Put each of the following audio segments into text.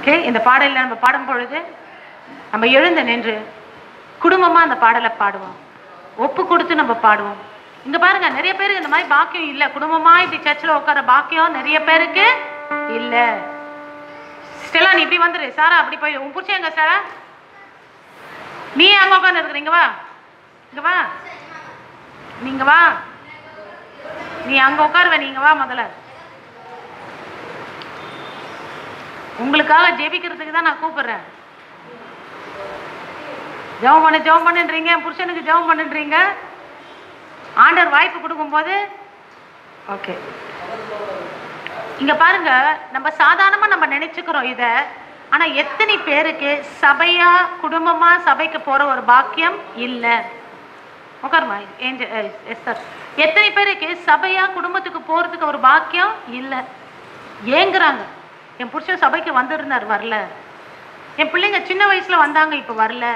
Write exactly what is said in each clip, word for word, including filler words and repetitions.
Okay, இந்த பாடலில் நம்ம பாடும் பொழுது நம்ம எழுந்து நின்று குடும்பமாக அந்த பாடலை பாடுவோம், ஒப்பு கொடுத்து நம்ம பாடுவோம். இங்கே பாருங்க, நிறைய பேருக்கு இந்த மாதிரி பாக்கியம் இல்லை. குடும்பமாக இப்படி சர்ச்சில் உட்கார பாக்கியம் நிறைய பேருக்கு இல்லை. ஸ்டெல்லா நீ இப்படி வந்துரு, சாரா அப்படி போய் உன் புடிச்ச எங்க சாரா, நீ அங்கே உட்காந்து இருக்கிறீங்க, வா இங்க வா, நீங்க வா, நீ அங்க உட்காருவ, நீங்க வா. முதல்ல உங்களுக்காக ஜெபிக்கிறதுக்கு தான் நான் கூப்பிடுறேன். ஜெபம் பண்ணு ஜெபம் பண்ணுன்றீங்க, புருஷனுக்கு ஜெபம் பண்ணுன்றீங்க. ஆண்டவர் வாய்ப்பு கொடுக்கும்போது ஓகே. இங்க பாருங்க, நம்ம சாதாரணமா நம்ம நினைச்சுக்கிறோம் இதை, ஆனா எத்தனை பேருக்கு சபையா குடும்பமா சபைக்கு போற ஒரு பாக்கியம் இல்லை? உட்காருமா எஸ்தர். எத்தனை பேருக்கு சபையா குடும்பத்துக்கு போறதுக்கு ஒரு பாக்கியம் இல்லை? ஏங்குறாங்க. என் புருஷன் சபைக்கு வந்திருந்தார், வரல. என் பிள்ளைங்க சின்ன வயசுல வந்தாங்க, இப்ப வரல.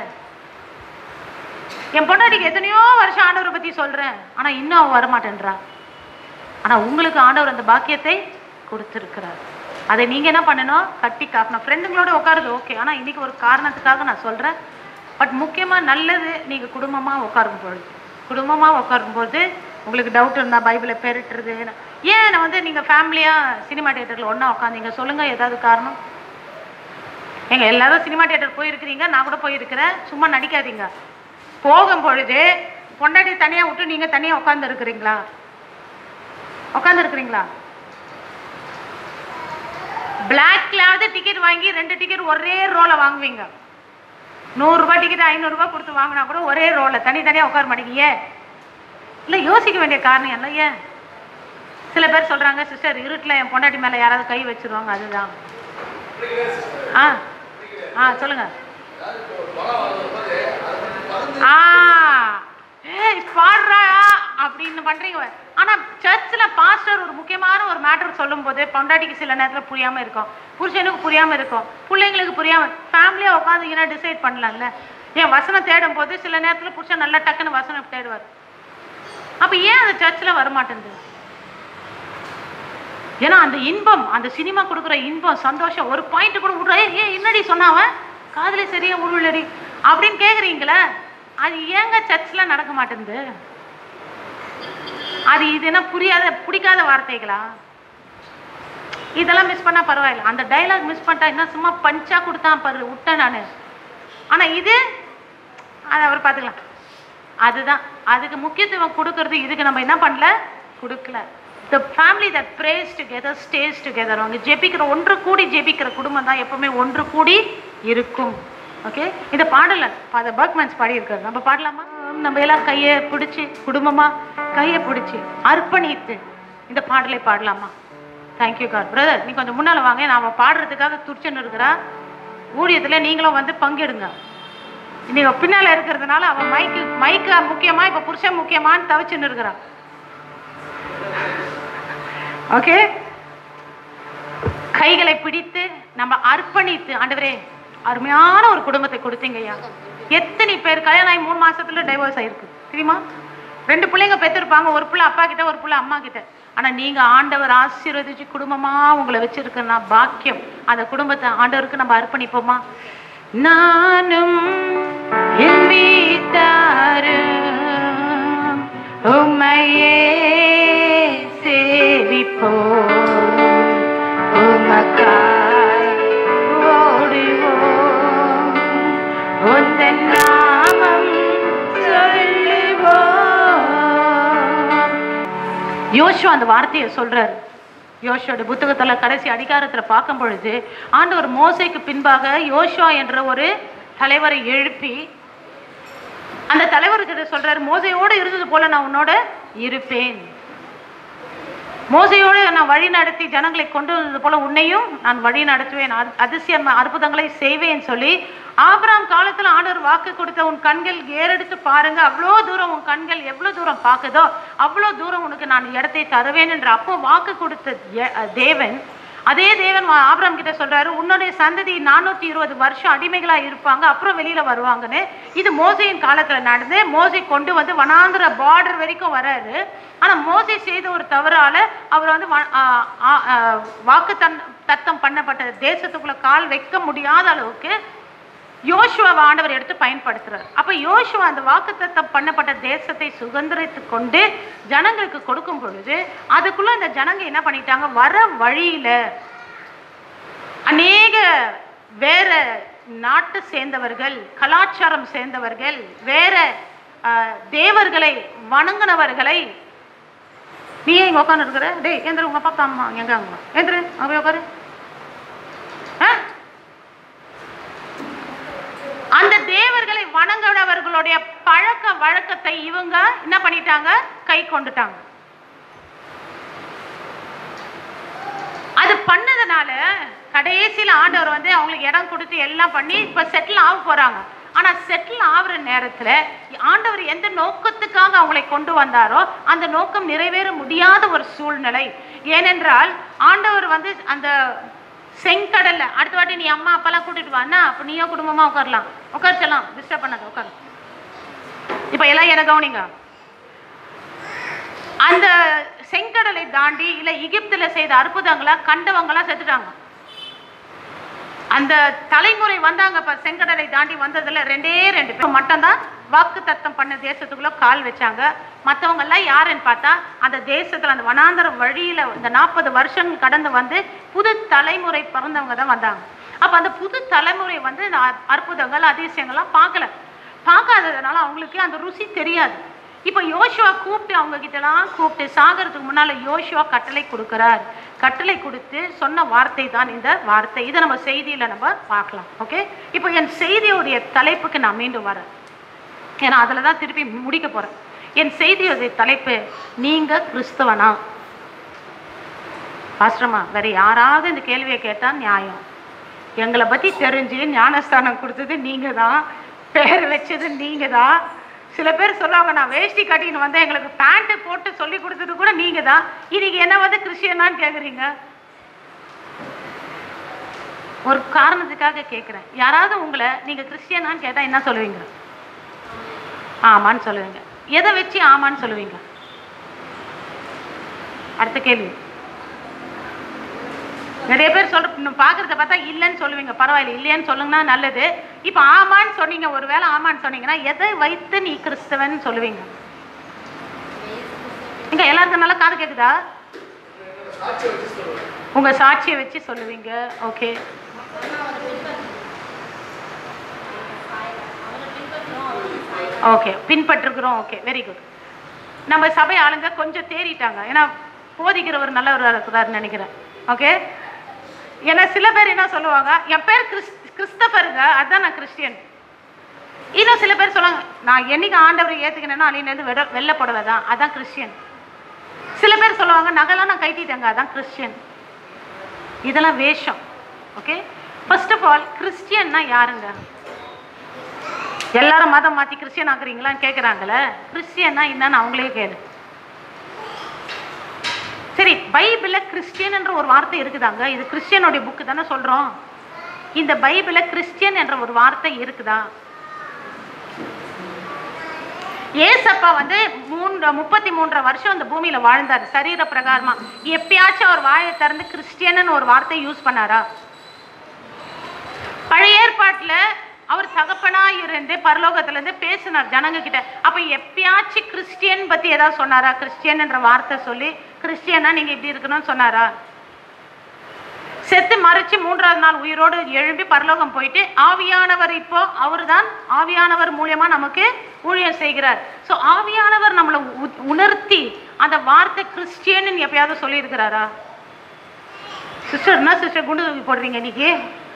என் பொண்டாட்டிக்கு எத்தனையோ வருஷம் ஆண்டவரை பத்தி சொல்றேன், ஆனா இன்னும் அவ வரமாட்டேன்றா. ஆனா உங்களுக்கு ஆண்டவர் அந்த பாக்கியத்தை கொடுத்துருக்கிறார். அதை நீங்க என்ன பண்ணணும்? கட்டி காக்கணும். ஃப்ரெண்டுங்களோட உட்காருது ஓகே, ஆனா இன்னைக்கு ஒரு காரணத்துக்காக நான் சொல்றேன். பட் முக்கியமா நல்லது, நீங்க குடும்பமா உட்காரும் பொழுது, குடும்பமா உட்காரும் பொழுது உங்களுக்கு டவுட் இருந்தா பைபிளை பெருட்டுறது. ஏன் வந்து நீங்க ஃபேமிலியா சினிமா தியேட்டர்ல ஒன்னா உட்காந்தீங்க சொல்லுங்க, ஏதாவது காரணம்? எங்க எல்லாரும் சினிமா தியேட்டர் போயிருக்கிறீங்க, நான் கூட போயிருக்கிறேன். சும்மா நடிக்காதீங்க. போகும் பொழுது பொண்டாட்டி தனியா விட்டு நீங்க தனியா உட்கார்ந்து இருக்கிறீங்களா? உட்கார்ந்து இருக்கிறீங்களா? பிளாக்லாவது டிக்கெட் வாங்கி ரெண்டு டிக்கெட் ஒரே ரோல வாங்குவீங்க. நூறு ரூபாய் டிக்கெட் ஐநூறு ரூபாய் கொடுத்து வாங்கினா கூட ஒரே ரோல தனித்தனியா உட்கார மாட்டீங்க. இல்ல யோசிக்க வேண்டிய காரணம் என்ன? ஏன் சில பேர் சொல்றாங்க, சிஸ்டர் இருட்டுல என் பொண்டாட்டி மேல யாராவது கை வச்சிருவாங்க. அதுதான். ஆ ஆ சொல்லுங்க. ஆ ஏய் பாடுறா அப்படின்னு பண்றீங்க. ஆனா சர்ச்சில் பாஸ்டர் ஒரு முக்கியமான ஒரு மேட்டர் சொல்லும் போது பொண்டாட்டிக்கு சில நேரத்தில் புரியாம இருக்கும், புருஷனுக்கு புரியாம இருக்கும், பிள்ளைங்களுக்கு புரியாம, ஃபேமிலியா உட்காந்துங்கன்னா டிசைட் பண்ணலாம்ல. ஏன் வசனம் தேடும் போது சில நேரத்தில் புருஷன் நல்லா டக்குன்னு வசனம் தேடுவார். அப்ப ஏன் அந்த சர்ச்சில் வரமாட்டேங்குது? ஏன்னா அந்த இன்பம், அந்த சினிமா கொடுக்குற இன்பம், சந்தோஷம், ஒரு பாயிண்ட் கூட விடுற, ஏன் என்னடி சொன்னாவன் காதலே சரியா உருளடி அப்படின்னு கேக்குறீங்களே, அது ஏங்க சர்ச்சில் நடக்க மாட்டேங்குது? அது இது என்ன புரியாத பிடிக்காத வார்த்தைகளா? இதெல்லாம் மிஸ் பண்ணா பரவாயில்ல. அந்த டைலாக் மிஸ் பண்ணிட்டா என்ன, சும்மா பஞ்சா கொடுத்தான் பாரு விட்டேன் நான். ஆனா இது அதை அவர் பார்த்துக்கலாம். அதுதான் அதுக்கு முக்கியத்துவம் கொடுக்கறது. இதுக்கு நம்ம என்ன பண்ணல, கொடுக்கல. The family that prays together stays together. அவங்க ஜெபிக்கிற, ஒன்று கூடி ஜெபிக்கிற குடும்பம் தான் எப்பவுமே ஒன்று கூடி இருக்கும். ஓகே, இந்த பாடல ஃபாதர் பர்க்மன்ஸ் பாடி இருக்காரு. நம்ம பாடலாமா? நம்ம எல்லாம் கையை பிடிச்சி குடும்பமா கையை பிடிச்சி அர்ப்பணித்து இந்த பாடலை பாடலாமா? Thank you God. பிரதர் நீ கொஞ்சம் முன்னால வாங்க, நாம பாடுறதுக்காக துடிச்சுன்னு இருக்கிறா. ஊழியத்துல நீங்களும் வந்து பங்கெடுங்க. இன்னைக்கு பின்னால இருக்கிறதுனால அவன் மைக்கு மைக்கு முக்கியமா, இப்ப புருஷன் முக்கியமான்னு தவிச்சுன்னு இருக்கிறா. ஓகே, கைகளை பிடித்து நம்ம அர்ப்பணித்து, ஆண்டவரே அருமையான ஒரு குடும்பத்தை கொடுத்தீங்கய்யா. எத்தனை பேர் கல்யாணம் ஆகி மூணு மாசத்துல டைவோர்ஸ் ஆயிருக்கு தெரியுமா? ரெண்டு பிள்ளைங்க பெற்றிருப்பாங்க, ஒரு பிள்ளை அப்பா கிட்ட ஒரு பிள்ளை அம்மா கிட்ட. ஆனா நீங்க ஆண்டவர் ஆசீர்வதிச்சு குடும்பமா உங்களை வச்சிருக்கா பாக்கியம். அந்த குடும்பத்தை ஆண்டவருக்கு நம்ம அர்ப்பணிப்போமா? நானும் என் வீட்டாரும் உம்மையே சேவிப்போம், உமக்காய் ஓடுவோம், உந்தன் நாமம் சொல்லுவோம். யோசுவா அந்த வார்த்தையை சொல்றாரு. யோசுவோட புத்தகத்துல கடைசி அதிகாரத்துல பார்க்கும் பொழுது ஆண்டவர் மோசேக்கு பின்பாக யோசுவா என்ற ஒரு தலைவரை எழுப்பி அந்த தலைவர்கிட்ட சொல்றாரு, மோசையோடு இருந்தது போல நான் உன்னோட இருப்பேன், மோசையோடு நான் வழி நடத்தி ஜனங்களை கொண்டு வந்தது போல உன்னையும் நான் வழி நடத்துவேன், அதிசயம் அற்புதங்களை செய்வேன் சொல்லி ஆபிரகாம் காலத்துல ஆண்டவர் வாக்கு கொடுத்த, உன் கண்கள் ஏறெடுத்து பாருங்க, அவ்வளோ தூரம் உன் கண்கள் எவ்வளவு தூரம் பார்க்குதோ அவ்வளோ தூரம் உனக்கு நான் இடத்தை தருவேன் என்று அப்போ வாக்கு கொடுத்த தேவன் அதே தேவன் ஆபிரகாம் கிட்ட சொல்றாரு, உன்னுடைய சந்ததி நானூத்தி இருபது வருஷம் அடிமைகளா இருப்பாங்க, அப்புறம் வெளியில வருவாங்கன்னு. இது மோசையின் காலத்துல நடந்து மோசை கொண்டு வந்து வனாந்திர பார்டர் வரைக்கும் வராரு. ஆனா மோசை செய்த ஒரு தவறால அவர் வந்து வாக்கு தன் தத்தம் பண்ணப்பட்ட தேசத்துக்குள்ள கால் வைக்க முடியாத அளவுக்கு யோசுவாவை ஆண்டவர் எடுத்து பயன்படுத்துறார். அப்ப யோசுவா அந்த வாக்குத்தத்தம் பண்ணப்பட்ட தேசத்தை சுதந்திரித்து கொண்டு ஜனங்களுக்கு கொடுக்கும் பொழுது அதுக்குள்ள அந்த ஜனங்க என்ன பண்ணிட்டாங்க, வர வழியில அநேக வேற நாட்டு சேர்ந்தவர்கள், கலாச்சாரம் சேர்ந்தவர்கள், வேற தேவர்களை வணங்கினவர்களை, நீ இங்க உட்காந்து இருக்கிற, டேய் எந்திர, உங்க அப்பா அம்மா எங்க, அவங்க எந்திரு, அவங்க உட்காரு. அந்த தேவர்களை வணங்கினவர்களுடைய பழக்க வழக்கத்தை இவங்க என்ன பண்ணிட்டாங்க, கை கொண்டுட்டாங்க. அது பண்ணதுனால கடைசியில் ஆண்டவர் வந்து அவங்களுக்கு இடம் கொடுத்து எல்லாம் பண்ணி இப்ப செட்டில் ஆக போறாங்க. ஆனா செட்டில் ஆகுற நேரத்துல ஆண்டவர் எந்த நோக்கத்துக்காக அவங்களை கொண்டு வந்தாரோ அந்த நோக்கம் நிறைவேற முடியாத ஒரு சூழ்நிலை. ஏனென்றால் ஆண்டவர் வந்து அந்த செங்கடல்ல, அடுத்த வாட்டி நீ அம்மா அப்பெல்லாம் கூட்டிட்டு வான்னா அப்ப நீயோ குடும்பமா உட்காரலாம், உட்காரிச்சலாம், டிஸ்டர்ப் பண்ணாத உட்காரு. இப்ப எல்லாம் என்ன கவனிங்க, அந்த செங்கடலை தாண்டி இல்ல எகிப்துல செய்த அற்புதங்களா கண்டவங்களா செத்துட்டாங்க. அந்த தலைமுறை வந்தாங்க, இப்ப செங்கடலை தாண்டி வந்ததுல ரெண்டே ரெண்டு பேர் மட்டும்தான் வாக்கு தத்தம் பண்ண தேசத்துக்குள்ள கால் வச்சாங்க. மற்றவங்க எல்லாம் யாருன்னு பார்த்தா அந்த தேசத்துல அந்த வனாந்தர வழியில இந்த நாற்பது வருஷங்கள் கடந்து வந்து புது தலைமுறை பிறந்தவங்க தான் வந்தாங்க. அப்ப அந்த புது தலைமுறை வந்து அற்புதங்கள் அதிசயங்கள்லாம் பார்க்கல. பார்க்காததுனால அவங்களுக்கு அந்த ருசி தெரியாது. இப்ப யோசுவா கூப்பிட்டு அவங்க கிட்டலாம் கூப்பிட்டு சாகிறதுக்கு முன்னால யோசுவா கட்டளை கொடுக்கிறார். கட்டளை கொடுத்து சொன்ன வார்த்தை தான் இந்த வார்த்தை. இதை நம்ம செய்தியில நம்ம பார்க்கலாம். ஓகே, இப்போ என் செய்தியோடைய தலைப்புக்கு நான் மீண்டும் வரேன், ஏன்னா அதுல தான் திருப்பி முடிக்க போறேன். என் செய்தியோடைய தலைப்பு, நீங்க கிறிஸ்தவனா? பாஸ்டர்மா, வேற யாராவது இந்த கேள்வியை கேட்டா நியாயம். எங்களை பத்தி தெரிஞ்சு ஞானஸ்தானம் கொடுத்தது நீங்க தான், பேர் வச்சது நீங்க தான். சில பேர் சொல்லுவாங்க, நான் வேஷ்டி கட்டின்னு வந்து எங்களுக்கு பேண்ட் போட்டு சொல்லி கொடுத்தது கூட நீங்க தான். இன்னைக்கு என்ன வந்து கிறிஸ்டியனான்னு கேக்குறீங்க. ஒரு காரணத்துக்காக கேட்கிறேன். யாராவது உங்களை நீங்க கிறிஸ்டியனான்னு கேட்டா என்ன சொல்லுவீங்க? ஆமான்னு சொல்லுவீங்க. எதை வச்சு ஆமான்னு சொல்லுவீங்க? அடுத்த கேள்வி. நிறைய பேர் சொல்ற பாக்குறத பார்த்தா இல்லைன்னு சொல்லுவீங்க. பரவாயில்ல, இல்லையான்னு சொல்லுங்கன்னா நல்லது. இப்ப ஆமான்னு சொன்னீங்க, ஒருவேளை ஆமான்னு சொன்னீங்கன்னா எதை வைத்து நீ கிறிஸ்தவன் சொல்லுவீங்க? இங்க எல்லாருக்கும் நல்லா காது கேக்குதா? உங்க சாட்சியை வச்சு சொல்லுவீங்க. ஓகே, ஓகே, பின்பற்றுகிறோம். Okay, very good. நம்ம சபை ஆளுங்க கொஞ்சம் தேறிட்டாங்க, ஏன்னா போதிக்கிறவர் நல்லவராக இருக்கிறாருன்னு நினைக்கிறேன். ஓகே, ஏன்னா சில பேர் என்ன சொல்லுவாங்க, என் பேர் கிறிஸ் கிறிஸ்தபருங்க, அதுதான் நான் கிறிஸ்டியன். இன்னும் சில பேர் சொல்லுவாங்க, நான் என்னைக்கு ஆண்டவரை ஏற்றுக்கினேன்னா அன்னிலேருந்து வெட வெள்ளை புடவை தான், அதான் கிறிஸ்டியன். சில பேர் சொல்லுவாங்க, நகைலாம் நான் கைட்டிட்டேங்க, அதான் கிறிஸ்டியன். இதெல்லாம் வேஷம். ஓகே, ஃபர்ஸ்ட் ஆஃப் ஆல் கிறிஸ்டியன்னா யாருங்க? எல்லாரும் மதம் மாற்றி கிறிஸ்டியன் ஆக்குறீங்களான்னு கேட்குறாங்களே. கிறிஸ்டியன்னா என்னன்னு அவங்களே கேளு. சரி, பைபிளில் கிறிஸ்டியன் என்ற ஒரு வார்த்தை இருக்குதாங்க? இது கிறிஸ்டியனுடைய புக்கு தானே சொல்கிறோம். இந்த பைபிளில் கிறிஸ்டியன் என்ற ஒரு வார்த்தை இருக்குதா? ஏசப்பா வந்து மூன்று முப்பத்தி மூன்றரை வருஷம் இந்த பூமியில் வாழ்ந்தார் சரீர பிரகாரமா. எப்பயாச்சும் அவர் வாயை திறந்து கிறிஸ்டியன் ஒரு வார்த்தை யூஸ் பண்ணாரா? பழைய ஏற்பாட்டில் அவர் தகப்பனா இருந்து பரலோகத்திலேருந்து பேசினார் ஜனங்க கிட்ட. அப்ப எப்பயாச்சும் கிறிஸ்டியன் பத்தி ஏதாவது சொன்னாரா? கிறிஸ்டியன் என்ற வார்த்தை சொல்லி கிறிஸ்டியனா நீங்க இப்படி இருக்கணும்னு சொன்னாரா? செத்து மறைச்சு மூன்றாவது நாள் உயிரோடு எழும்பி பரலோகம் போயிட்டு ஆவியானவர் இப்போ அவர் தான் ஆவியானவர் மூலியமா நமக்கு ஊழியம் செய்கிறார். ஸோ ஆவியானவர் நம்மளை உணர்த்தி அந்த வார்த்தை கிறிஸ்டியன் எப்பயாவது சொல்லி இருக்கிறாரா? சிஸ்டர் என்ன சிஸ்டர் குண்டு தூக்கி போடுறீங்க இன்னைக்கு?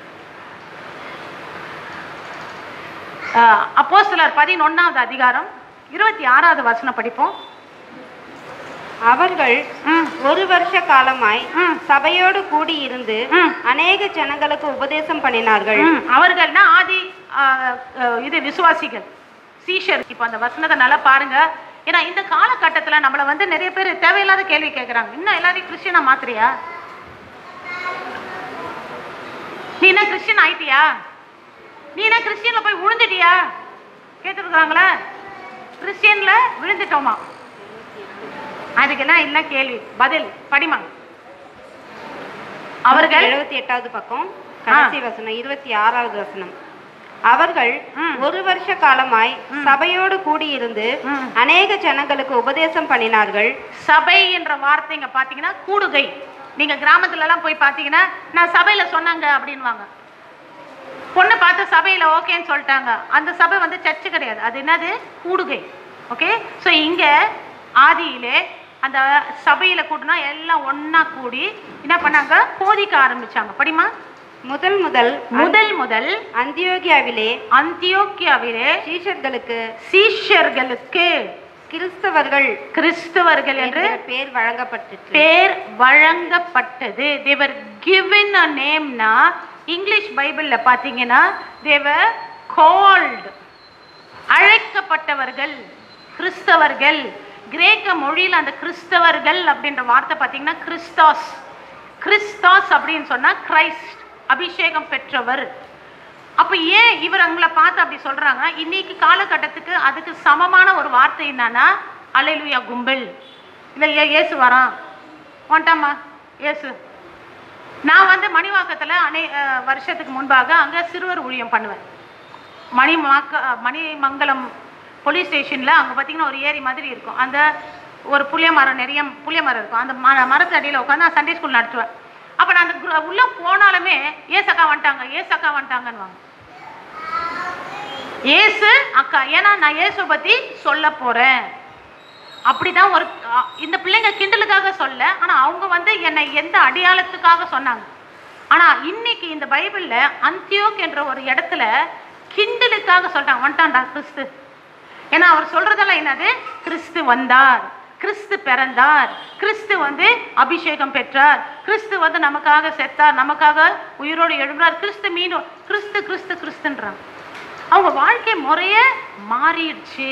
அப்போஸ்தலர் பதினொன்னாவது அதிகாரம் இருபத்தி ஆறாவது வசனம் படிப்போம். அவர்கள் ஒரு வருஷ காலமாய் சபையோடு கூடி இருந்து அநேக ஜனங்களுக்கு உபதேசம் பண்ணினார்கள். அவர்கள்னா ஆதி இது விசுவாசிகள், சீஷர். இப்போ அந்த வசனத்தை நல்லா பாருங்க. ஏன்னா இந்த காலகட்டத்தில் நம்மளை வந்து நிறைய பேர் தேவையில்லாத கேள்வி கேட்குறாங்க. இன்னும் எல்லாரையும் கிறிஸ்டியனா மாத்திரியா? நீ என்ன கிறிஸ்டியன் ஆயிட்டியா? நீ என்ன கிறிஸ்டியன்ல போய் விழுந்துட்டியா? கேட்டுருக்காங்களா? கிறிஸ்டியன்ல விழுந்துட்டோமா? அதுக்கு என்ன இல்ல கேள்வி பதில் படிமா. அவர்கள் எழுபத்தி எட்டாவது பக்கம் கடைசி வசனம் இருபத்தி ஆறாவது வசனம். அவர்கள் ஒரு வருஷ காலமாய் சபையோடு கூடியிருந்து அநேக ஜனங்களுக்கு உபதேசம் பண்ணினார்கள். சபை என்ற வார்த்தைங்க பாத்தீங்கன்னா கூடுகை. நீங்க கிராமத்துல எல்லாம் போய் பாத்தீங்கன்னா நான் சபையில சொன்னாங்க அப்படின்வாங்க. பொண்ணு பார்த்து சபையில ஓகேன்னு சொல்லிட்டாங்க. அந்த சபை வந்து சர்ச்சு கிடையாது, அது என்னது? கூடுகை. ஓகே, ஸோ இங்க ஆதியிலே அந்த சபையில கூட்டினா எல்லாம் ஒன்னா கூடி என்ன பண்ணாங்க? போதிக்க ஆரம்பிச்சாங்க. படிமா. முதல் முதல் முதல் முதல் அந்தியோகியாவிலே அந்தியோகியாவிலே சீஷர்களுக்கு சீஷர்களுக்கு கிறிஸ்தவர்கள் கிறிஸ்தவர்கள் என்று பேர் வழங்கப்பட்டது பேர் வழங்கப்பட்டது. they were given a name. னா இங்கிலீஷ் பைபிள்ல பாத்தீங்கன்னா they were called, அழைக்கப்பட்டவர்கள் கிறிஸ்தவர்கள். கிரேக்க மொழியில் அந்த கிறிஸ்தவர்கள் அப்படின்ற வார்த்தை பாத்தீங்கன்னா கிறிஸ்தாஸ். கிறிஸ்தாஸ் அப்படின்னு சொன்னா கிரைஸ்ட், அபிஷேகம் பெற்றவர். அப்ப ஏன் இவர் அவங்கள பார்த்து அப்படி சொல்றாங்க? இன்னைக்கு காலகட்டத்துக்கு அதுக்கு சமமான ஒரு வார்த்தை என்னன்னா அல்லேலூயா கும்பல். இல்லை இயேசு வரான் வந்துட்டாமா இயேசு. நான் வந்து மணிவாக்கத்தில் அனை வருஷத்துக்கு முன்பாக அங்கே சிறுவர் ஊழியம் பண்ணுவேன். மணி மாக்க மணிமங்கலம் போலீஸ் ஸ்டேஷனில் அங்கே பார்த்தீங்கன்னா ஒரு ஏரி மாதிரி இருக்கும். அந்த ஒரு புளிய மரம், நிறைய புளிய மரம் இருக்கும். அந்த மர மரத்து அடியில் உட்காந்து நான் சண்டே ஸ்கூல் நடத்துவேன். அப்போ நான் அந்த உள்ளே போனாலுமே ஏசக்கா வந்துட்டாங்க ஏசக்கா வந்துட்டாங்கன்னு. ஏசு அக்கா, ஏன்னா நான் ஏசு பற்றி சொல்ல போகிறேன். அப்படிதான் ஒரு இந்த பிள்ளைங்க கிண்டலுக்காக சொல்ல, ஆனால் அவங்க வந்து என்னை எந்த அடையாளத்துக்காக சொன்னாங்க. ஆனால் இன்னைக்கு இந்த பைபிளில் அந்தியோக் என்ற ஒரு இடத்துல கிண்டலுக்காக சொல்லிட்டாங்க வந்துட்டான்டா கிறிஸ்து. ஏன்னா அவர் சொல்றதெல்லாம் என்னது? கிறிஸ்து வந்தார், கிறிஸ்து பிறந்தார், கிறிஸ்து வந்து அபிஷேகம் பெற்றார், கிறிஸ்து வந்து நமக்காக செத்தார், நமக்காக உயிரோடு எழுந்தார், கிறிஸ்து மீண்டும் கிறிஸ்து கிறிஸ்து கிறிஸ்துன்றாங்க. அவங்க வாழ்க்கை முறைய மாறிடுச்சு.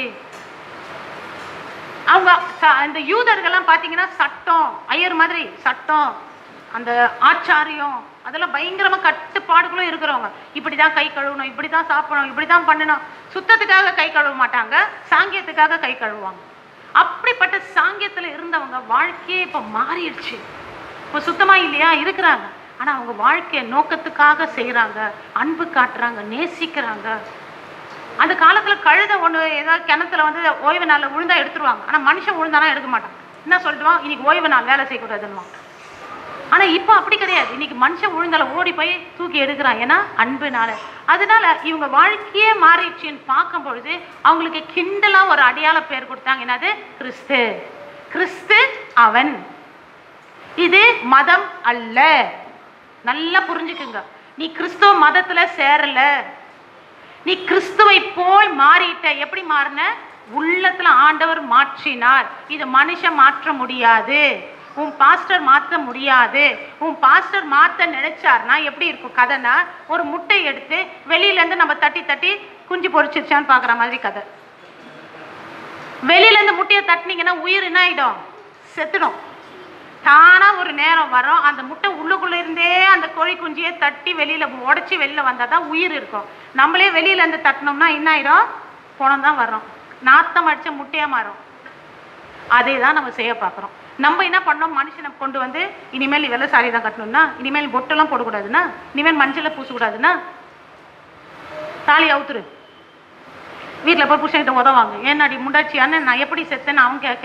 அவங்க அந்த யூதர்கள்லாம் பார்த்தீங்கன்னா சட்டம், ஐயர் மாதிரி சட்டம், அந்த ஆச்சாரியம், அதெல்லாம் பயங்கரமா கட்டுப்பாடுகளும் இருக்கிறவங்க. இப்படிதான் கை கழுவணும், இப்படிதான் சாப்பிடணும், இப்படிதான் பண்ணணும். சுத்தத்துக்காக கை கழுவ மாட்டாங்க, சாங்கியத்துக்காக கை கழுவுவாங்க. அப்படிப்பட்ட சாங்கியத்துல இருந்தவங்க வாழ்க்கையே இப்ப மாறிடுச்சு. இப்ப சுத்தமா இல்லையா இருக்கிறாங்க, ஆனா அவங்க வாழ்க்கைய நோக்கத்துக்காக செய்யறாங்க, அன்பு காட்டுறாங்க, நேசிக்கிறாங்க. அந்த காலத்துல கழுத ஒண்ணு ஏதாவது கிணத்துல வந்து ஓய்வு நாள்ல விழுந்தா எடுத்துருவாங்க. ஆனா மனுஷன் விழுந்தானா எடுக்க மாட்டாங்க. என்ன சொல்லிட்டுவான்? இன்னைக்கு ஓய்வு நாள், வேலை செய்யக்கூடாதுன்னு. ஆனா இப்ப அப்படி கிடையாது. இன்னைக்கு மனுஷன் விழுந்தால ஓடி போய் தூக்கி எடுக்கிறான். ஏன்னா அன்புனால. அதனால இவங்க வாழ்க்கையே மாறிடுச்சுன்னு பார்க்கும் பொழுது அவங்களுக்கு கிண்டலா ஒரு அடையாள பேர் கொடுத்தாங்க. என்னது? கிறிஸ்து. கிறிஸ்து அவன். இது மதம் அல்ல. நல்லா புரிஞ்சுக்குங்க. நீ கிறிஸ்துவ மதத்துல சேரல, நீ கிறிஸ்துவை போல் மாறிட்ட. எப்படி மாறின? உள்ளத்துல ஆண்டவர் மாற்றினார். இது மனுஷன் மாற்ற முடியாது, உன் பாஸ்டர் மாற்ற முடியாது. உன் பாஸ்டர் மாற்ற நினைச்சார்னா எப்படி இருக்கும் கதைனா, ஒரு முட்டை எடுத்து வெளியில இருந்து நம்ம தட்டி தட்டி குஞ்சு பொறிச்சிருச்சான்னு பாக்குற மாதிரி கதை. வெளியில இருந்து முட்டையை தட்டினீங்கன்னா உயிர் என்ன ஆயிடும்? செத்துடும். தானா ஒரு நேரம் வரும், அந்த முட்டை உள்ளுக்குள்ள இருந்தே அந்த கோழி குஞ்சியை தட்டி வெளியில உடைச்சி வெளியில வந்தாதான் உயிர் இருக்கும். நம்மளே வெளியில இருந்து தட்டினோம்னா என்ன ஆயிடும்? குணம் தான் வரும், நாத்தம் அடிச்ச முட்டையா மாறும். அதே தான் நம்ம செய்ய பார்க்குறோம். நம்ம என்ன பண்ணோம்? மனுஷனை கொண்டு வந்து இனிமேல் வெள்ளை சாரி தான் கட்டணும்னா, இனிமேல் பொட்டெல்லாம் போடக்கூடாதுன்னா, இனிமேல் மஞ்சளை பூசக்கூடாதுன்னா, தாலி அவுத்துரு, வீட்டில் போய் புருஷன்கிட்ட உதவாங்க. ஏன்னாடி முண்டாச்சி அண்ணன் நான் எப்படி செத்தேன்னு அவன் கேட்க.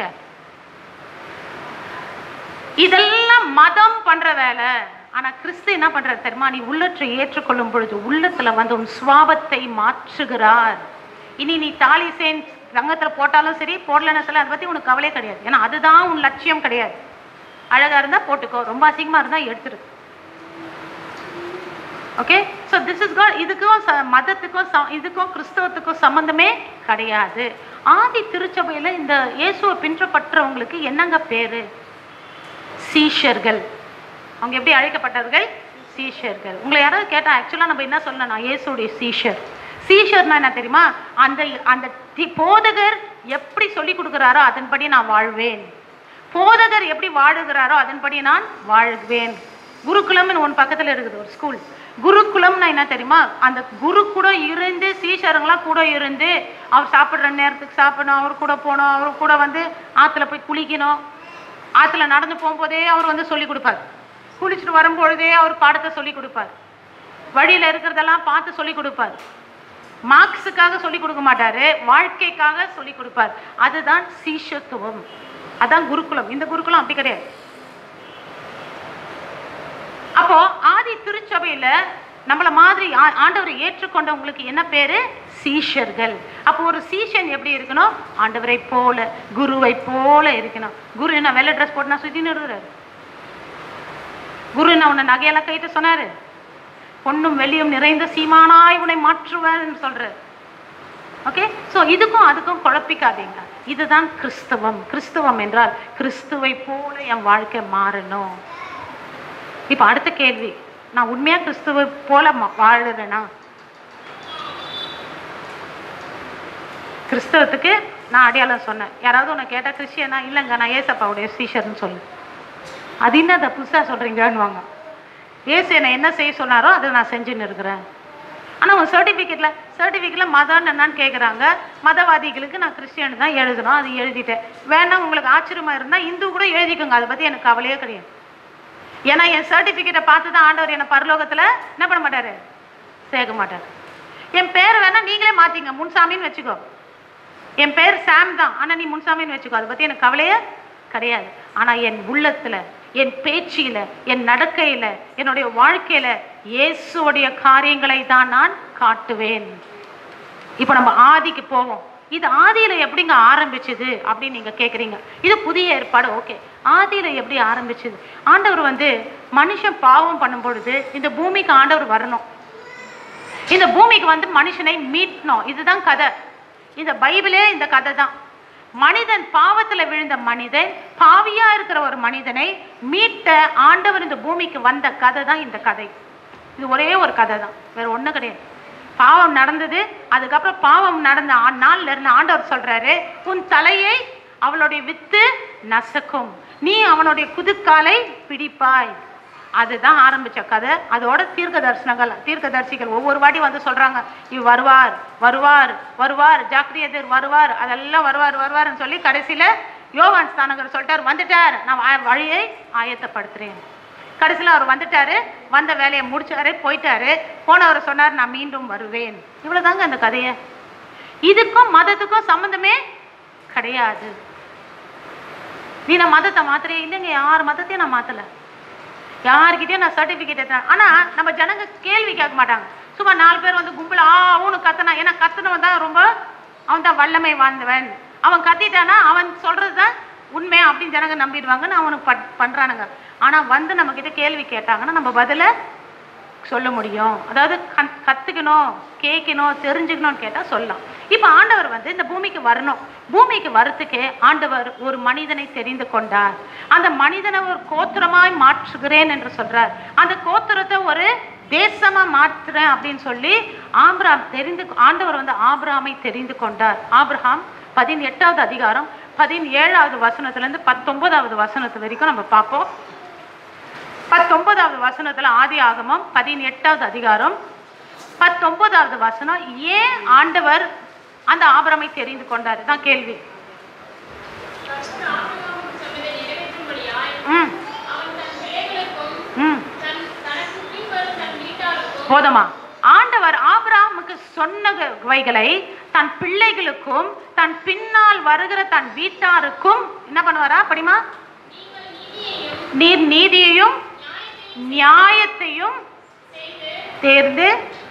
இதெல்லாம் மதம் பண்ற வேலை. ஆனா கிறிஸ்து என்ன பண்றாரு தெரியுமா? நீ உள்ளற்றை ஏற்றுக்கொள்ளும் பொழுது உள்ளத்துல வந்து உன் சுவாபத்தை மாற்றுகிறார். இனி நீ தாலி சேன் ரங்கத்துல போட்டாலும் சரி, போடலன்னு சொல்ல, அதை பத்தி உனக்கு கவலையே கிடையாது. ஏன்னா அதுதான் உன் லட்சியம் கிடையாது. அழகா இருந்தா போட்டுக்கோ, ரொம்ப அசிங்கமா இருந்தா எடுத்துரு. Okay, so this is God. இதுக்கும் மதத்துக்கும் இதுக்கும் கிறிஸ்தவத்துக்கும் சம்பந்தமே கிடையாது. ஆதி திருச்சபையில இந்த இயேசுவை பின்பற்றவங்களுக்கு என்னங்க பேரு? சீஷர்கள். அவங்க எப்படி அழைக்கப்பட்டார்கள்? சீஷர்கள். உங்களை யாராவது கேட்டா ஆக்சுவலா நம்ம என்ன சொல்லணும்? இயேசுடைய சீஷர். சீஷர்னா என்ன தெரியுமா? அந்த அந்த போதகர் எப்படி சொல்லி கொடுக்குறாரோ அதன்படி நான் வாழ்வேன், போதகர் எப்படி வாழுகிறாரோ அதன்படி நான் வாழ்வேன். குருகுலம்னு ஒன்று பக்கத்தில் இருக்குது ஒரு ஸ்கூல். குருகுலம்னா என்ன தெரியுமா? அந்த குரு கூட இருந்து சீஷருங்களாம் கூட இருந்து அவர் சாப்பிட்ற நேரத்துக்கு சாப்பிடணும், அவர் கூட போகணும், அவர் கூட வந்து ஆற்றுல போய் குளிக்கணும், ஆற்றுல நடந்து போகும்போதே அவர் வந்து சொல்லி கொடுப்பார், குளிச்சுட்டு வரும்பொழுதே அவர் பாடத்தை சொல்லி கொடுப்பார், வழியில் இருக்கிறதெல்லாம் பார்த்து சொல்லி கொடுப்பார். மார்க்ஸுக்காக சொல்லி கொடுக்க மாட்டாரு, வாழ்க்கைக்காக சொல்லி கொடுப்பார். அதுதான் சீஷத்துவம், அதான் குருகுலம். இந்த குருகுலம் அப்படி கிடையாது. அப்போ ஆதி திருச்சபையில நம்மள மாதிரி ஆண்டவரை ஏற்றுக்கொண்டவங்களுக்கு என்ன பேரு? சீஷர்கள். அப்போ ஒரு சீஷன் எப்படி இருக்கணும்? ஆண்டவரை போல, குருவை போல இருக்கணும். குரு என்ன வெள்ளை ட்ரெஸ் போட்டு நான் சுத்தின்னு இருக்கிறாரு? குரு என்ன உன்னை நகையெல்லாம் கைட்டு சொன்னாரு? பொண்ணும் வெளியும் நிறைந்த சீமானாய் உன்னை மாற்றுவேன்னு சொல்றாரு. ஓகே, ஸோ இதுக்கும் அதுக்கும் குழப்பிக்காதீங்க. இதுதான் கிறிஸ்தவம். கிறிஸ்தவம் என்றால் கிறிஸ்துவை போல என் வாழ்க்கை மாறணும். இப்போ அடுத்த கேள்வி, நான் உண்மையா கிறிஸ்துவை போல வாழுறேனா? கிறிஸ்தவத்துக்கு நான் அடையாளம் சொன்னேன். யாராவது உன்னை கேட்டால் கிறிஸ்டியனா? இல்லைங்க, நான் ஏசப்பாவுடைய சீஷர்னு சொல்லு. அது என்ன அதை புதுசாக சொல்கிறீங்கன்னு வாங்க. ஏசு என்னை என்ன செய்ய சொன்னாரோ அதை நான் செஞ்சுன்னு இருக்கிறேன். ஆனால் உன் சர்டிஃபிகேட்டில் சர்டிஃபிகேட்டில் மதம்னு என்னன்னு கேட்குறாங்க. மதவாதிகளுக்கு நான் கிறிஸ்டியன் தான் எழுதணும், அது எழுதிட்டேன். வேணா உங்களுக்கு ஆச்சரியமாக இருந்தால் இந்து கூட எழுதிக்கோங்க, அதை பற்றி எனக்கு கவலையே கிடையாது. ஏன்னா என் சர்டிஃபிகேட்டை பார்த்து தான் ஆண்டவர் என்னை பரலோகத்தில் என்ன பண்ண மாட்டார்? சேர்க்க மாட்டார். என் பேர் வேணா நீங்களே மாற்றிங்க, முன்சாமின்னு வச்சுக்கோ. என் பேர் சாம் தான், ஆனால் நீ முன்சாமின்னு வச்சுக்கோ, அதை பற்றி எனக்கு கவலையே கிடையாது. ஆனால் என் உள்ளத்தில், என் பேச்சில், என் நடக்கையில், என்னுடைய வாழ்க்கையில் இயேசுடைய காரியங்களை தான் நான் காட்டுவேன். இப்போ நம்ம ஆதிக்கு போவோம். இது ஆதியில் எப்படிங்க ஆரம்பிச்சுது அப்படின்னு நீங்கள் கேட்குறீங்க. இது புதிய ஏற்பாடு. ஓகே, ஆதியில் எப்படி ஆரம்பிச்சுது? ஆண்டவர் வந்து மனுஷன் பாவம் பண்ணும் பொழுது இந்த பூமிக்கு ஆண்டவர் வரணும், இந்த பூமிக்கு வந்து மனுஷனை மீட்கணும். இதுதான் கதை. இந்த பைபிளே இந்த கதை தான். மனிதன் பாவத்தில் விழுந்த மனிதன், பாவியா இருக்கிற ஒரு மனிதனை மீட்ட ஆண்டவர் இந்த பூமிக்கு வந்த கதை தான் இந்த கதை. இது ஒரே ஒரு கதை தான், வேற ஒன்றும் கிடையாது. பாவம் நடந்தது, அதுக்கப்புறம் பாவம் நடந்த நாள்ல இருந்து ஆண்டவர் சொல்றாரு, உன் தலையை அவளுடைய வித்து நசுக்கும், நீ அவனுடைய குதுக்காலை பிடிப்பாய். அதுதான் ஆரம்பிச்ச கதை. அதோட தீர்க்க தரிசனங்கள், தீர்க்க தரிசிகள் ஒவ்வொரு வாட்டி வந்து சொல்றாங்க, இவ் வருவார் வருவார் வருவார், ஜாக்கிரதையர் வருவார், அதெல்லாம் வருவார் வருவார்னு சொல்லி கடைசியில யோவான் ஸ்நானகர் சொல்லிட்டார், வந்துட்டார், நான் வழியை ஆயத்தப்படுத்துறேன். கடைசியில் அவர் வந்துட்டாரு, வந்த வேலையை முடிச்சாரு, போயிட்டாரு. போனவர் சொன்னார், நான் மீண்டும் வருவேன். இவ்வளவுதாங்க அந்த கதையை. இதுக்கும் மதத்துக்கும் சம்பந்தமே கிடையாது. நீ நான் மதத்தை மாத்திரே இல்லைங்க, யார் மதத்தையும் நான் மாத்தல, யாருக்கிட்டையும் நான் சர்டிபிகேட் எடுத்தேன். ஆனா நம்ம ஜனங்க கேள்வி கேட்க மாட்டாங்க. சும்மா நாலு பேர் வந்து கும்பல ஆவுன்னு கத்தனா, ஏன்னா கத்தனவன் தான் ரொம்ப, அவன் தான் வல்லமை வாழ்ந்தவன், அவன் கத்திட்டானா அவன் சொல்றதுதான் உண்மை அப்படின்னு ஜனங்க நம்பிடுவாங்கன்னு அவனுக்கு பட் பண்றானுங்க. ஆனா வந்து நம்ம கிட்ட கேள்வி கேட்டாங்கன்னா நம்ம பதில சொல்ல முடியும். அதாவது கத்துக்கணும், கேட்கணும், தெரிஞ்சுக்கணும்னு கேட்டா சொல்லலாம். இப்ப ஆண்டவர் வந்து இந்த பூமிக்கு வரணும். பூமிக்கு வரத்துக்கே ஆண்டவர் ஒரு மனிதனை தெரிந்து கொண்டார். அந்த மனிதனை ஒரு கோத்திரமாய் மாற்றுகிறேன் என்று சொல்றார். அந்த கோத்திரத்தை ஒரு தேசமா மாற்றுறேன் அப்படின்னு சொல்லி ஆபிரகாம் தெரிந்து, ஆண்டவர் வந்து ஆபிரகாமை தெரிந்து கொண்டார். ஆபிரகாம் பதினெட்டாவது அதிகாரம் பதினேழாவது வசனத்துல இருந்து பத்தொன்பதாவது வசனத்து வரைக்கும் நம்ம பார்ப்போம். பத்தொன்பதாவது வசனத்துல, ஆதி ஆகமம் பதினெட்டாவது அதிகாரம் பத்தொன்பதாவது வசனம், ஏன் ஆண்டவர் அந்த ஆபிரகாமை தெரிந்து கொண்டார் தான் கேள்வி. போதுமா? ஆண்டவர் ஆபிரகாமுக்கு சொன்னவைகளை தன் பிள்ளைகளுக்கும் தன் பின்னால் வருகிற தன் வீட்டாருக்கும் என்ன பண்ணுவாரா? படிமா, நீர் நீதியையும் நியாயத்தையும் தேர்ந்து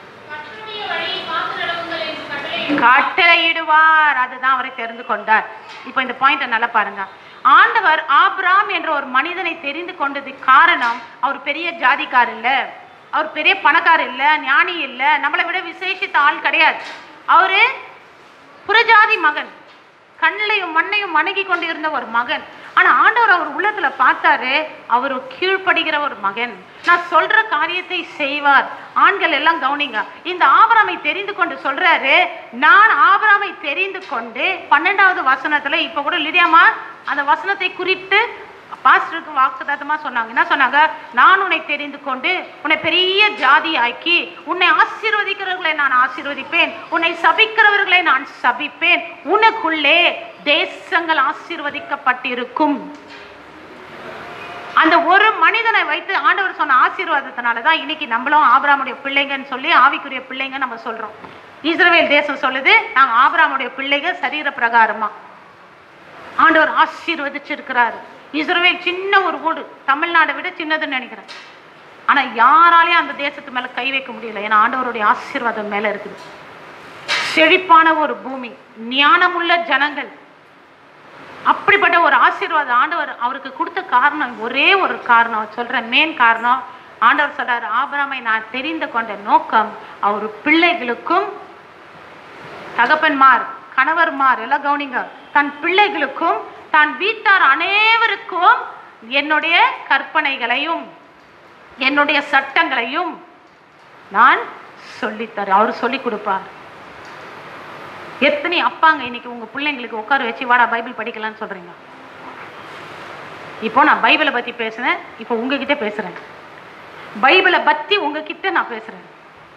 கட்டளையிடுவார். அதுதான் அவரை தெரிந்து கொண்டார். இப்போ இந்த பாயிண்ட் நல்லா பாருங்க. ஆண்டவர் ஆபிரகாம் என்ற ஒரு மனிதனை தெரிந்து கொண்டதுக்கு காரணம், அவர் பெரிய ஜாதிக்கார் இல்ல, அவர் பெரிய பணக்காரர் இல்ல, ஞானி இல்ல, நம்மளை விட விசேஷித்த ஆள் கிடையாது. அவரு புறஜாதி மகன், கண்ணையும் மண்ணையும் வணங்கி கொண்டு இருந்த ஒரு மகன். ஆனா ஆண்டவர் அவர் உள்ளத்துல பார்த்தாரு, அவர் கீழ்ப்படுகிற ஒரு மகன், நான் சொல்ற காரியத்தை செய்வார். ஆண்கள் எல்லாம் கவனிங்க, இந்த ஆபிரகாமை தெரிந்து கொண்டு சொல்றாரு, நான் ஆபிரகாமை தெரிந்து கொண்டு பன்னெண்டாவது வசனத்துல, இப்ப கூட லிடியாமா அந்த வசனத்தை குறித்து பாஸ்டருக்கு வாக்குத்தத்தமா சொன்னாங்க. என்ன சொன்னாங்க? நான் உன்னை தெரிந்து கொண்டு உன்னை பெரிய ஜாதி ஆக்கி உன்னை ஆசீர்வதிக்கிறவர்களை நான் ஆசீர்வதிப்பேன், உன்னை சபிக்கிறவர்களை நான் சபிப்பேன், உனக்குள்ளே தேசங்கள் ஆசீர்வதிக்கப்பட்டிருக்கும். அந்த ஒரு மனிதனை வைத்து ஆண்டவர் சொன்ன ஆசீர்வாதத்தினாலதான் இன்னைக்கு நம்மளும் ஆபிரகாமுடைய பிள்ளைங்கன்னு சொல்லி ஆவிக்குரிய பிள்ளைங்க நம்ம சொல்றோம். இஸ்ரவேல் தேசம் சொல்லுது நாங்க ஆபிரகாமுடைய பிள்ளைங்க சரீர பிரகாரமா. ஆண்டவர் ஆசீர்வதிச்சிருக்கிறாரு. இஸ்ரவேல் சின்ன ஒரு ஊடு, தமிழ்நாடை விட சின்னதுன்னு நினைக்கிறேன். ஆனா யாராலையும் அந்த தேசத்து மேல கை வைக்க முடியல. ஏன்னா ஆண்டவருடைய ஆசீர்வாதம் மேல இருக்குது. செழிப்பான ஒரு பூமி, ஞானமுள்ள ஜனங்கள், அப்படிப்பட்ட ஒரு ஆசீர்வாதம் ஆண்டவர் அவருக்கு கொடுத்த காரணம் ஒரே ஒரு காரணம் சொல்றேன். மெயின் காரணம் ஆண்டவர் சொல்றாரு, ஆபிரகாமை நான் தெரிந்து கொண்ட நோக்கம் அவர் பிள்ளைகளுக்கும், தகப்பன்மார் கணவர்மார் எல்லாம் கவனிங்க, தன் பிள்ளைகளுக்கும் தன் வீட்டார் அனைவருக்கும் என்னுடைய கற்பனைகளையும் என்னுடைய சட்டங்களையும் நான் சொல்லித்தர அவர் சொல்லி கொடுப்பார். எத்தனை அப்பாங்க இன்னைக்கு உங்க பிள்ளைங்களுக்கு உட்கார வச்சு வாடா பைபிள் படிக்கலாம்னு சொல்றீங்க. இப்போ நான் பைபிளை பத்தி பேசுறேன், இப்போ உங்ககிட்ட பேசுறேன். பைபிளை பத்தி உங்ககிட்ட நான் பேசுறேன்.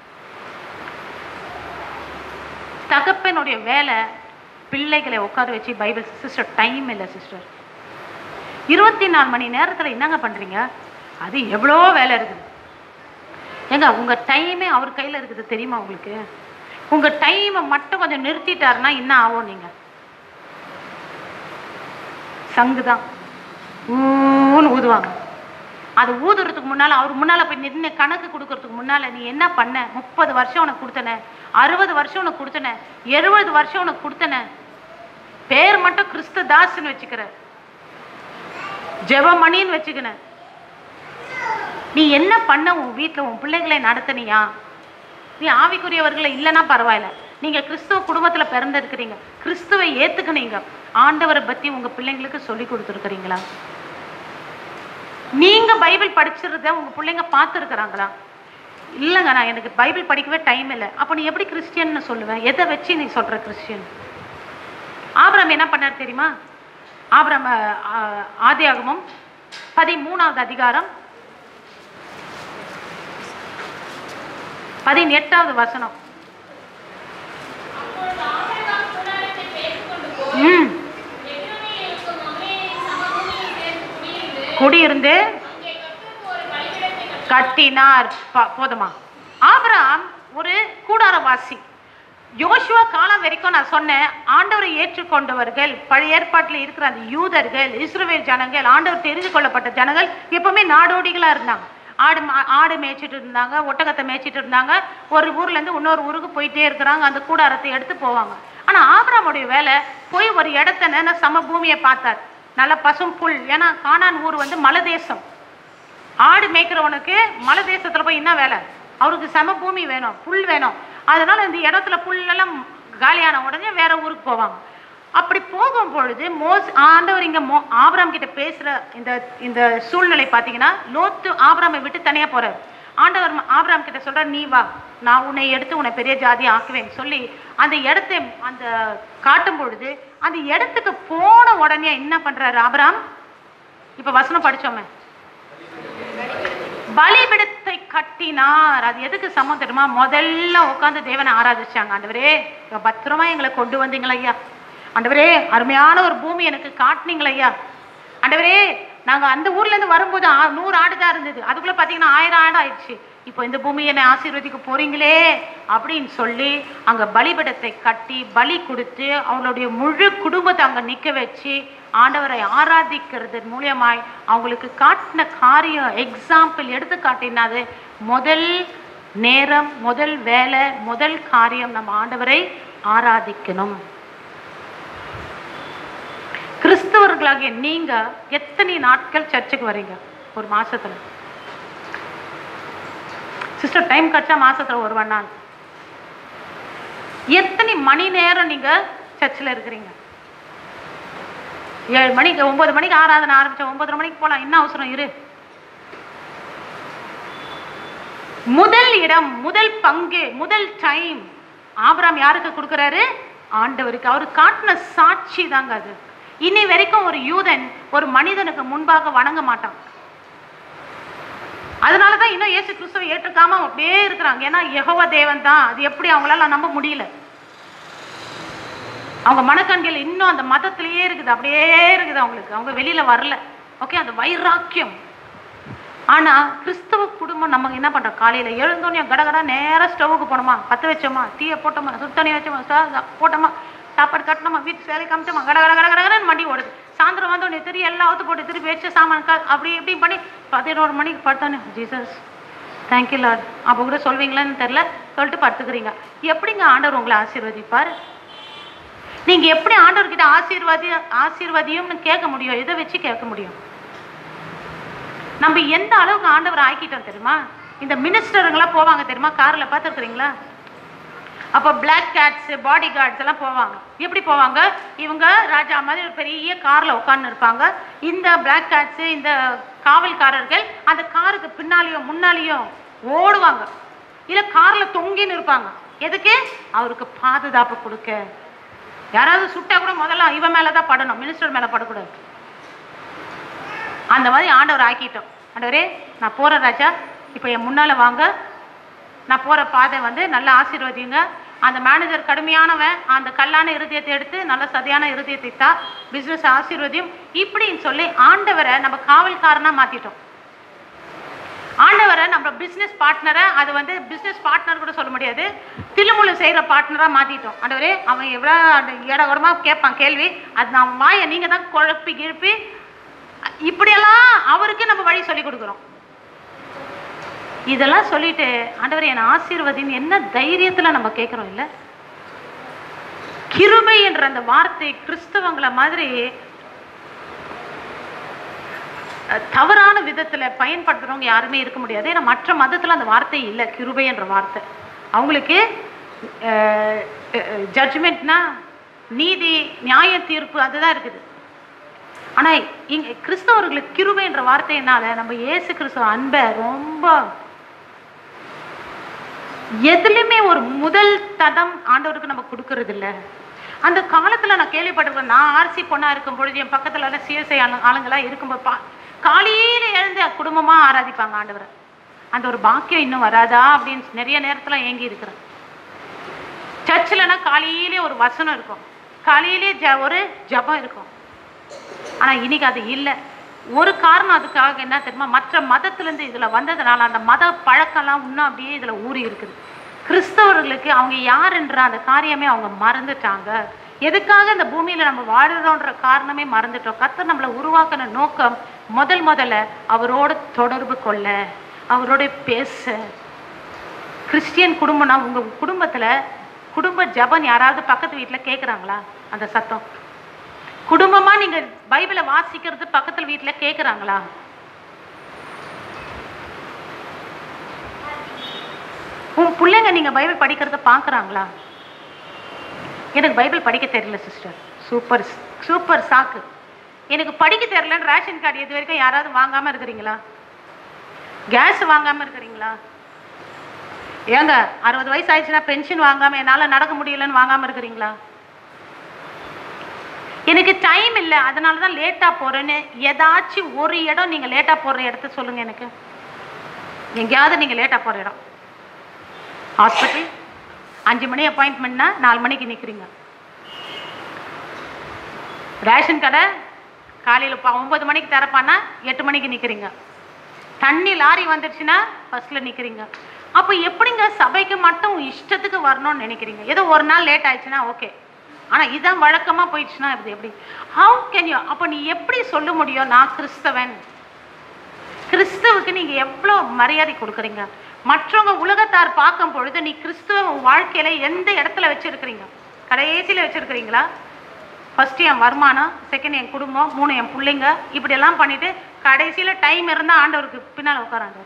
தகப்பனுடைய வேலை பிள்ளைகளை உட்கார வச்சு பைபிள். சிஸ்டர் டைம் இல்லை சிஸ்டர், இருபத்தி நாலு மணி நேரத்தில் என்னங்க பண்றீங்க? அது எவ்வளோ வேலை இருக்குது. ஏங்க உங்க டைமே அவர் கையில் இருக்குது தெரியுமா உங்களுக்கு? உங்க டைமை மட்டும் கொஞ்சம் நிறுத்திட்டாருன்னா என்ன ஆகும்? நீங்க சங்குதான் ஊன்னு ஊதுவாங்க. அது ஊதுறதுக்கு முன்னால அவர் முன்னால போய் நின்று கணக்கு கொடுக்கறதுக்கு முன்னால நீ என்ன பண்ண? முப்பது வருஷம் உனக்கு கொடுத்தன, அறுபது வருஷம் உனக்கு கொடுத்தன, எழுபது வருஷம் உனக்கு கொடுத்தன, பேர் மட்டும் கிறிஸ்து தாஸ்ன்னு வச்சுக்கிற, ஜெபமணின்னு வச்சுக்கின. நீ என்ன பண்ண? உன் வீட்டில் உன் பிள்ளைகளை நடத்தினியா? நீ ஆவிக்குரியவர்களை இல்லைன்னா பரவாயில்ல, நீங்க கிறிஸ்துவ குடும்பத்துல பிறந்திருக்கிறீங்க, கிறிஸ்துவை ஏத்துக்கினீங்க, ஆண்டவரை பத்தி உங்க பிள்ளைங்களுக்கு சொல்லி கொடுத்துருக்கிறீங்களா? நீங்க பைபிள் படிச்சிருந்த உங்க பிள்ளைங்க பார்த்துருக்குறாங்களா? இல்லைங்க நான் எனக்கு பைபிள் படிக்கவே டைம் இல்லை. அப்போ நீ எப்படி கிறிஸ்டியன்னு சொல்லுவேன்? எதை வச்சு நீ சொல்ற கிறிஸ்டியன்? ஆபிரகாம் என்ன பண்ணார் தெரியுமா? ஆபிரகாம் ஆதியாகமம் பதிமூணாவது அதிகாரம் பதினெட்டாவது வசனம். ம் குடியிருந்து கட்டினார். போதுமா? ஆபிரகாம் ஒரு கூடாரவாசி. யோசுவா காலம் வரைக்கும் நான் சொன்னேன், ஆண்டவரை ஏற்றுக்கொண்டவர்கள், பழைய ஏற்பாட்டில் இருக்கிற அந்த யூதர்கள், இஸ்ரவேல் ஜனங்கள், ஆண்டவர் தெரிந்து கொள்ளப்பட்ட ஜனங்கள் எப்பவுமே நாடோடிகளா இருந்தாங்க. ஆடு ஆடு மேய்ச்சிட்டு இருந்தாங்க, ஒட்டகத்தை மேய்ச்சிட்டு இருந்தாங்க. ஒரு ஊர்ல இருந்து இன்னொரு ஊருக்கு போயிட்டே இருக்கிறாங்க, அந்த கூடாரத்தை எடுத்து போவாங்க. ஆனா ஆபிரகாமுடைய வேலை போய் ஒரு இடத்த சம பூமியை பார்த்தார், நல்ல பசும் புல். ஏன்னா கானான் ஊர் வந்து மலை தேசம். ஆடு மேய்க்கிறவனுக்கு மலை தேசத்துல போய் என்ன வேலை? அவருக்கு சம பூமி வேணும், புல் வேணும். அதனால இந்த இடத்துல புல்லெல்லாம் காலியான உடனே வேற ஊருக்கு போவாங்க. அப்படி போகும் பொழுது மோஸ் ஆண்டவர் இங்க மோ ஆபிரகாம் கிட்ட பேசுற இந்த இந்த சூழ்நிலை பார்த்தீங்கன்னா, லோத்து ஆபிரகாமை விட்டு தனியா போறாரு. ஆண்டவர் ஆபிரகாம் கிட்ட சொல்றார், நீ வா, நான் உன்னை எடுத்து உன்னை பெரிய ஜாதி ஆக்குவேன்னு சொல்லி அந்த இடத்தை அந்த காட்டும் பொழுது அந்த இடத்துக்கு போன உடனே என்ன பண்றாரு ஆபிரகாம்? இப்ப வசனம் படிச்சோமே, பலிபீடத்தை கட்டினார். அது எதுக்கு சமம் தெரியுமா? முதல்ல உட்காந்து தேவனை ஆராதிச்சாங்க. ஆண்டவரே பத்திரமா எங்களை கொண்டு வந்தீங்களா ஐயா, ஆண்டவரே அருமையான ஒரு பூமி எனக்கு காட்டினீங்களா ஐயா, ஆண்டவரே நாங்க அந்த ஊர்ல இருந்து வரும்போது நூறு ஆடு தான் இருந்தது, அதுக்குள்ள பாத்தீங்கன்னா ஆயிரம் ஆடு ஆயிடுச்சு, இப்போ இந்த பூமியை என்னை ஆசீர்வதிக்க போறீங்களே அப்படின்னு சொல்லி அங்க பலிபீடத்தை கட்டி பலி கொடுத்து அவங்களுடைய முழு குடும்பத்தை அங்க நிக்க வச்சு ஆண்டவரை ஆராதிக்கிறது மூலியமாய் அவங்களுக்கு காட்டின காரியம் எக்ஸாம்பிள் எடுத்து காட்டினாது. முதல் நேரம், முதல் வேலை, முதல் காரியம் நம்ம ஆண்டவரை ஆராதிக்கணும். கிறிஸ்தவர்களாகிய நீங்க எத்தனை நாட்கள் சர்ச்சுக்கு வரீங்க ஒரு மாசத்துல? சிஸ்டர் டைம் கிடைச்சா மாசத்துல ஒரு நாள். எத்தனை மணி நேரம் நீங்க சர்ச்சில் இருக்கிறீங்க? ஏழு மணிக்கு ஒன்பது மணிக்கு ஆராதனை ஆரம்பிச்ச ஒன்பதரை மணிக்கு போலாம், என்ன அவசரம் இரு. முதல் இடம், முதல் பங்கு, முதல் டைம் ஆபிரகாம் யாருக்கு கொடுக்கிறாரு? ஆண்டவருக்கு. அவரு காட்டின சாட்சி தாங்க அது. இன்னி வரைக்கும் ஒரு யூதன் ஒரு மனிதனுக்கு முன்பாக வணங்க மாட்டான். அதனாலதான் இன்னும் இயேசு கிறிஸ்துவை ஏற்றுக்காம அப்படியே இருக்கிறாங்க. ஏன்னா யெகோவா தேவன் தான், அது எப்படி அவங்களால நம்ப முடியல. அவங்க மனக்கண்கள் இன்னும் அந்த மதத்திலேயே இருக்குது, அப்படியே இருக்குது அவங்களுக்கு, அவங்க வெளியில வரல. ஓகே, அந்த வைராக்கியம். ஆனா கிறிஸ்தவ குடும்பம் நம்ம என்ன பண்றோம், காலையில எழுந்தோன்னே கடகடா நேரம் ஸ்டவ்வுக்கு போனோமா, பற்ற வச்சோமா, தீயை போட்டோமா, சுத்தண்ணி வச்சோமா, போட்டோமா, சாப்பாடு கட்டணுமா, வீட்டு வேலை காமிச்சோமா, கட கட கட கடகடன்னு வண்டி ஓடுது. சாயந்தரம் வந்து உடனே திரும்பி எல்லாம் ஊற்று போட்டு திருப்பி வச்சு சாமான் அப்படி இப்படி பண்ணி பதினோரு மணிக்கு படுத்தானே ஜீசஸ் தேங்க்யூ லார்ட் அப்போ கூட சொல்வீங்களான்னு தெரில, சொல்லிட்டு படுத்துக்கிறீங்க. எப்படிங்க ஆண்டவர் உங்களை ஆசீர்வதிப்பார்? நீங்க எப்படி ஆண்டவர்கிட்ட ஆசீர்வாதி ஆசீர்வதியும்னு கேட்க முடியும்? எதை வச்சு கேட்க முடியும்? நம்ம எந்த அளவுக்கு ஆண்டவர் ஆக்கிட்டோம் தெரியுமா? இந்த மினிஸ்டருங்களாம் போவாங்க தெரியுமா, கார்ல பார்த்துருக்குறீங்களா? அப்போ பிளாக் கேட்ஸ், பாடி கார்ட்ஸ் எல்லாம் போவாங்க. எப்படி போவாங்க? இவங்க ராஜா மாதிரி ஒரு பெரிய கார்ல உட்கார்ந்து இருப்பாங்க. இந்த பிளாக் கேட்ஸ், இந்த காவல்காரர்கள் அந்த காருக்கு பின்னாலேயும் முன்னாலேயும் ஓடுவாங்க, இல்ல கார்ல தொங்கின்னு இருப்பாங்க. எதுக்கு? அவருக்கு பாதுகாப்பு கொடுக்க. யாராவது சுட்டா கூட முதல்ல இவன் மேலதான் படணும், மினிஸ்டர் மேல படக்கூடாது. அந்த மாதிரி ஆண்டவர் ஆக்கிட்டோம். ஆண்டவரே நான் போறேன் ராஜா, இப்போ என் முன்னால வாங்க, நான் போற பாதை வந்து நல்ல ஆசீர்வதிங்க. அந்த மேனேஜர் கடுமையானவன், அந்த கல்லான இருதயத்தை எடுத்து நல்ல சதையான இருதயத்தை தா, பிசினஸ் ஆசீர்வதியும் இப்படின்னு சொல்லி ஆண்டவரை நம்ம காவல்காரனா மாத்திட்டோம். ஆண்டவரை நம்ம பிசினஸ் பார்ட்னரை, அது வந்து பிசினஸ் பார்ட்னர் கூட சொல்ல முடியாது, தில்லுமுள்ளு செய்யற பார்ட்னரா மாத்திட்டோம். ஆண்டவரே அவன் எவ்வளவு இடகுடமா கேட்பான் கேள்வி, அது நான் வாயை நீங்க தான் குழப்பி கிழப்பி இப்படியெல்லாம் அவருக்கு நம்ம வழி சொல்லி கொடுக்குறோம். இதெல்லாம் சொல்லிட்டு ஆண்டவரே என் ஆசீர்வதின்னு என்ன தைரியத்துல நம்ம கேட்கிறோம் இல்ல? கிருபை என்ற அந்த வார்த்தை கிறிஸ்தவங்களை மாதிரி தவறான விதத்துல பயன்படுத்துறவங்க யாருமே இருக்க முடியாது. ஏன்னா மற்ற மதத்துல அந்த வார்த்தை இல்லை, கிருபை என்ற வார்த்தை. அவங்களுக்கு ஜட்ஜ்மெண்ட்னா நீதி, நியாய தீர்ப்பு அதுதான் இருக்குது. ஆனா இங்க கிறிஸ்தவர்களுக்கு கிருபை என்ற வார்த்தையினால நம்ம இயேசு கிறிஸ்துவ அன்பை ரொம்ப எதுலையுமே ஒரு முதல் தடம் ஆண்டவருக்கு நம்ம கொடுக்கறது இல்லை. அந்த காலத்துல நான் கேள்விப்பட்டிருக்கேன், நான் ஆர்சி பொண்ணா இருக்கும் பொழுது என் பக்கத்துல எல்லாம் சிஎஸ்ஐ ஆளுங்களா இருக்கும்போது பா காலையில எழுந்து குடும்பமா ஆராதிப்பாங்க ஆண்டவரை. அந்த ஒரு பாக்கியம் இன்னும் வராதா அப்படின்னு நிறைய நேரத்துல ஏங்கி இருக்கிறேன். சர்ச்சில்னா காலையிலே ஒரு வசனம் இருக்கும், காலையிலே ஜ ஒரு ஜபம் இருக்கும். ஆனா இன்னைக்கு அது இல்லை. ஒரு காரணம் அதுக்காக என்ன தெரியுமா, மற்ற மதத்திலேருந்து இதில் வந்ததுனால அந்த மத பழக்கம்லாம் இன்னும் அப்படியே இதில் ஊறி இருக்குது. கிறிஸ்தவர்களுக்கு அவங்க யாருன்ற அந்த காரியமே அவங்க மறந்துட்டாங்க. எதுக்காக இந்த பூமியில் நம்ம வாழுறோன்ற காரணமே மறந்துட்டோம். கர்த்தர் நம்மளை உருவாக்கின நோக்கம் முதல் முதல்ல அவரோட தொடர்பு கொள்ள, அவரோட பேச. கிறிஸ்டியன் குடும்பம்னா உங்கள் குடும்பத்தில் குடும்ப ஜபம் யாராவது பக்கத்து வீட்டில் கேட்குறாங்களா? அந்த சத்தம் குடும்பமா நீங்க பைபிளை வாசிக்கிறது பக்கத்துல வீட்டுல கேக்குறாங்களா? உன் பிள்ளைங்க நீங்க பைபிள் படிக்கிறத பாக்குறாங்களா? எனக்கு பைபிள் படிக்க தெரியல சிஸ்டர். சூப்பர் சூப்பர் சாக்கு. எனக்கு படிக்க தெரியலன்னு ரேஷன் கார்டு இது வரைக்கும் யாராவது வாங்காம இருக்கிறீங்களா? கேஸ் வாங்காம இருக்கிறீங்களா? ஏங்க அறுபது வயசு ஆயிடுச்சுன்னா பென்ஷன் வாங்காம என்னால நடக்க முடியலன்னு வாங்காம இருக்கிறீங்களா? எனக்கு டைம் இல்லை அதனால தான் லேட்டாக போகிறேன்னு ஏதாச்சும் ஒரு இடம் நீங்கள் லேட்டாக போகிற இடத்த சொல்லுங்கள் எனக்கு. எங்கேயாவது நீங்கள் லேட்டாக போகிற இடம்? ஹாஸ்பிட்டல் அஞ்சு மணி அப்பாயின்மெண்ட்னா நாலு மணிக்கு நிற்கிறீங்க. ரேஷன் கடை காலையில் ஒம்பது மணிக்கு திறப்பானா எட்டு மணிக்கு நிற்கிறீங்க. தண்ணி லாரி வந்துடுச்சுன்னா ஃபஸ்ட்டில் நிற்கிறீங்க. அப்போ எப்படிங்க சபைக்கு மட்டும் இஷ்டத்துக்கு வரணும்னு நினைக்கிறீங்க? ஏதோ ஒரு நாள் லேட் ஆயிடுச்சுன்னா ஓகே, ஆனால் இதான் வழக்கமாக போயிடுச்சுன்னா இது எப்படி? How can you? அப்போ நீ எப்படி சொல்ல முடியும் நான் கிறிஸ்தவன்? கிறிஸ்தவுக்கு நீங்கள் எவ்வளோ மரியாதை கொடுக்குறீங்க? மற்றவங்க உலகத்தார் பார்க்கும் பொழுது நீ கிறிஸ்துவ வாழ்க்கையில எந்த இடத்துல வச்சிருக்கிறீங்க? கடைசியில் வச்சிருக்கிறீங்களா? ஃபர்ஸ்ட் என் வருமானம், செகண்ட் என் குடும்பம், மூணு என் பிள்ளைங்க, இப்படியெல்லாம் பண்ணிட்டு கடைசியில் டைம் இருந்தால் ஆண்டவருக்கு பின்னால் உட்காராங்க.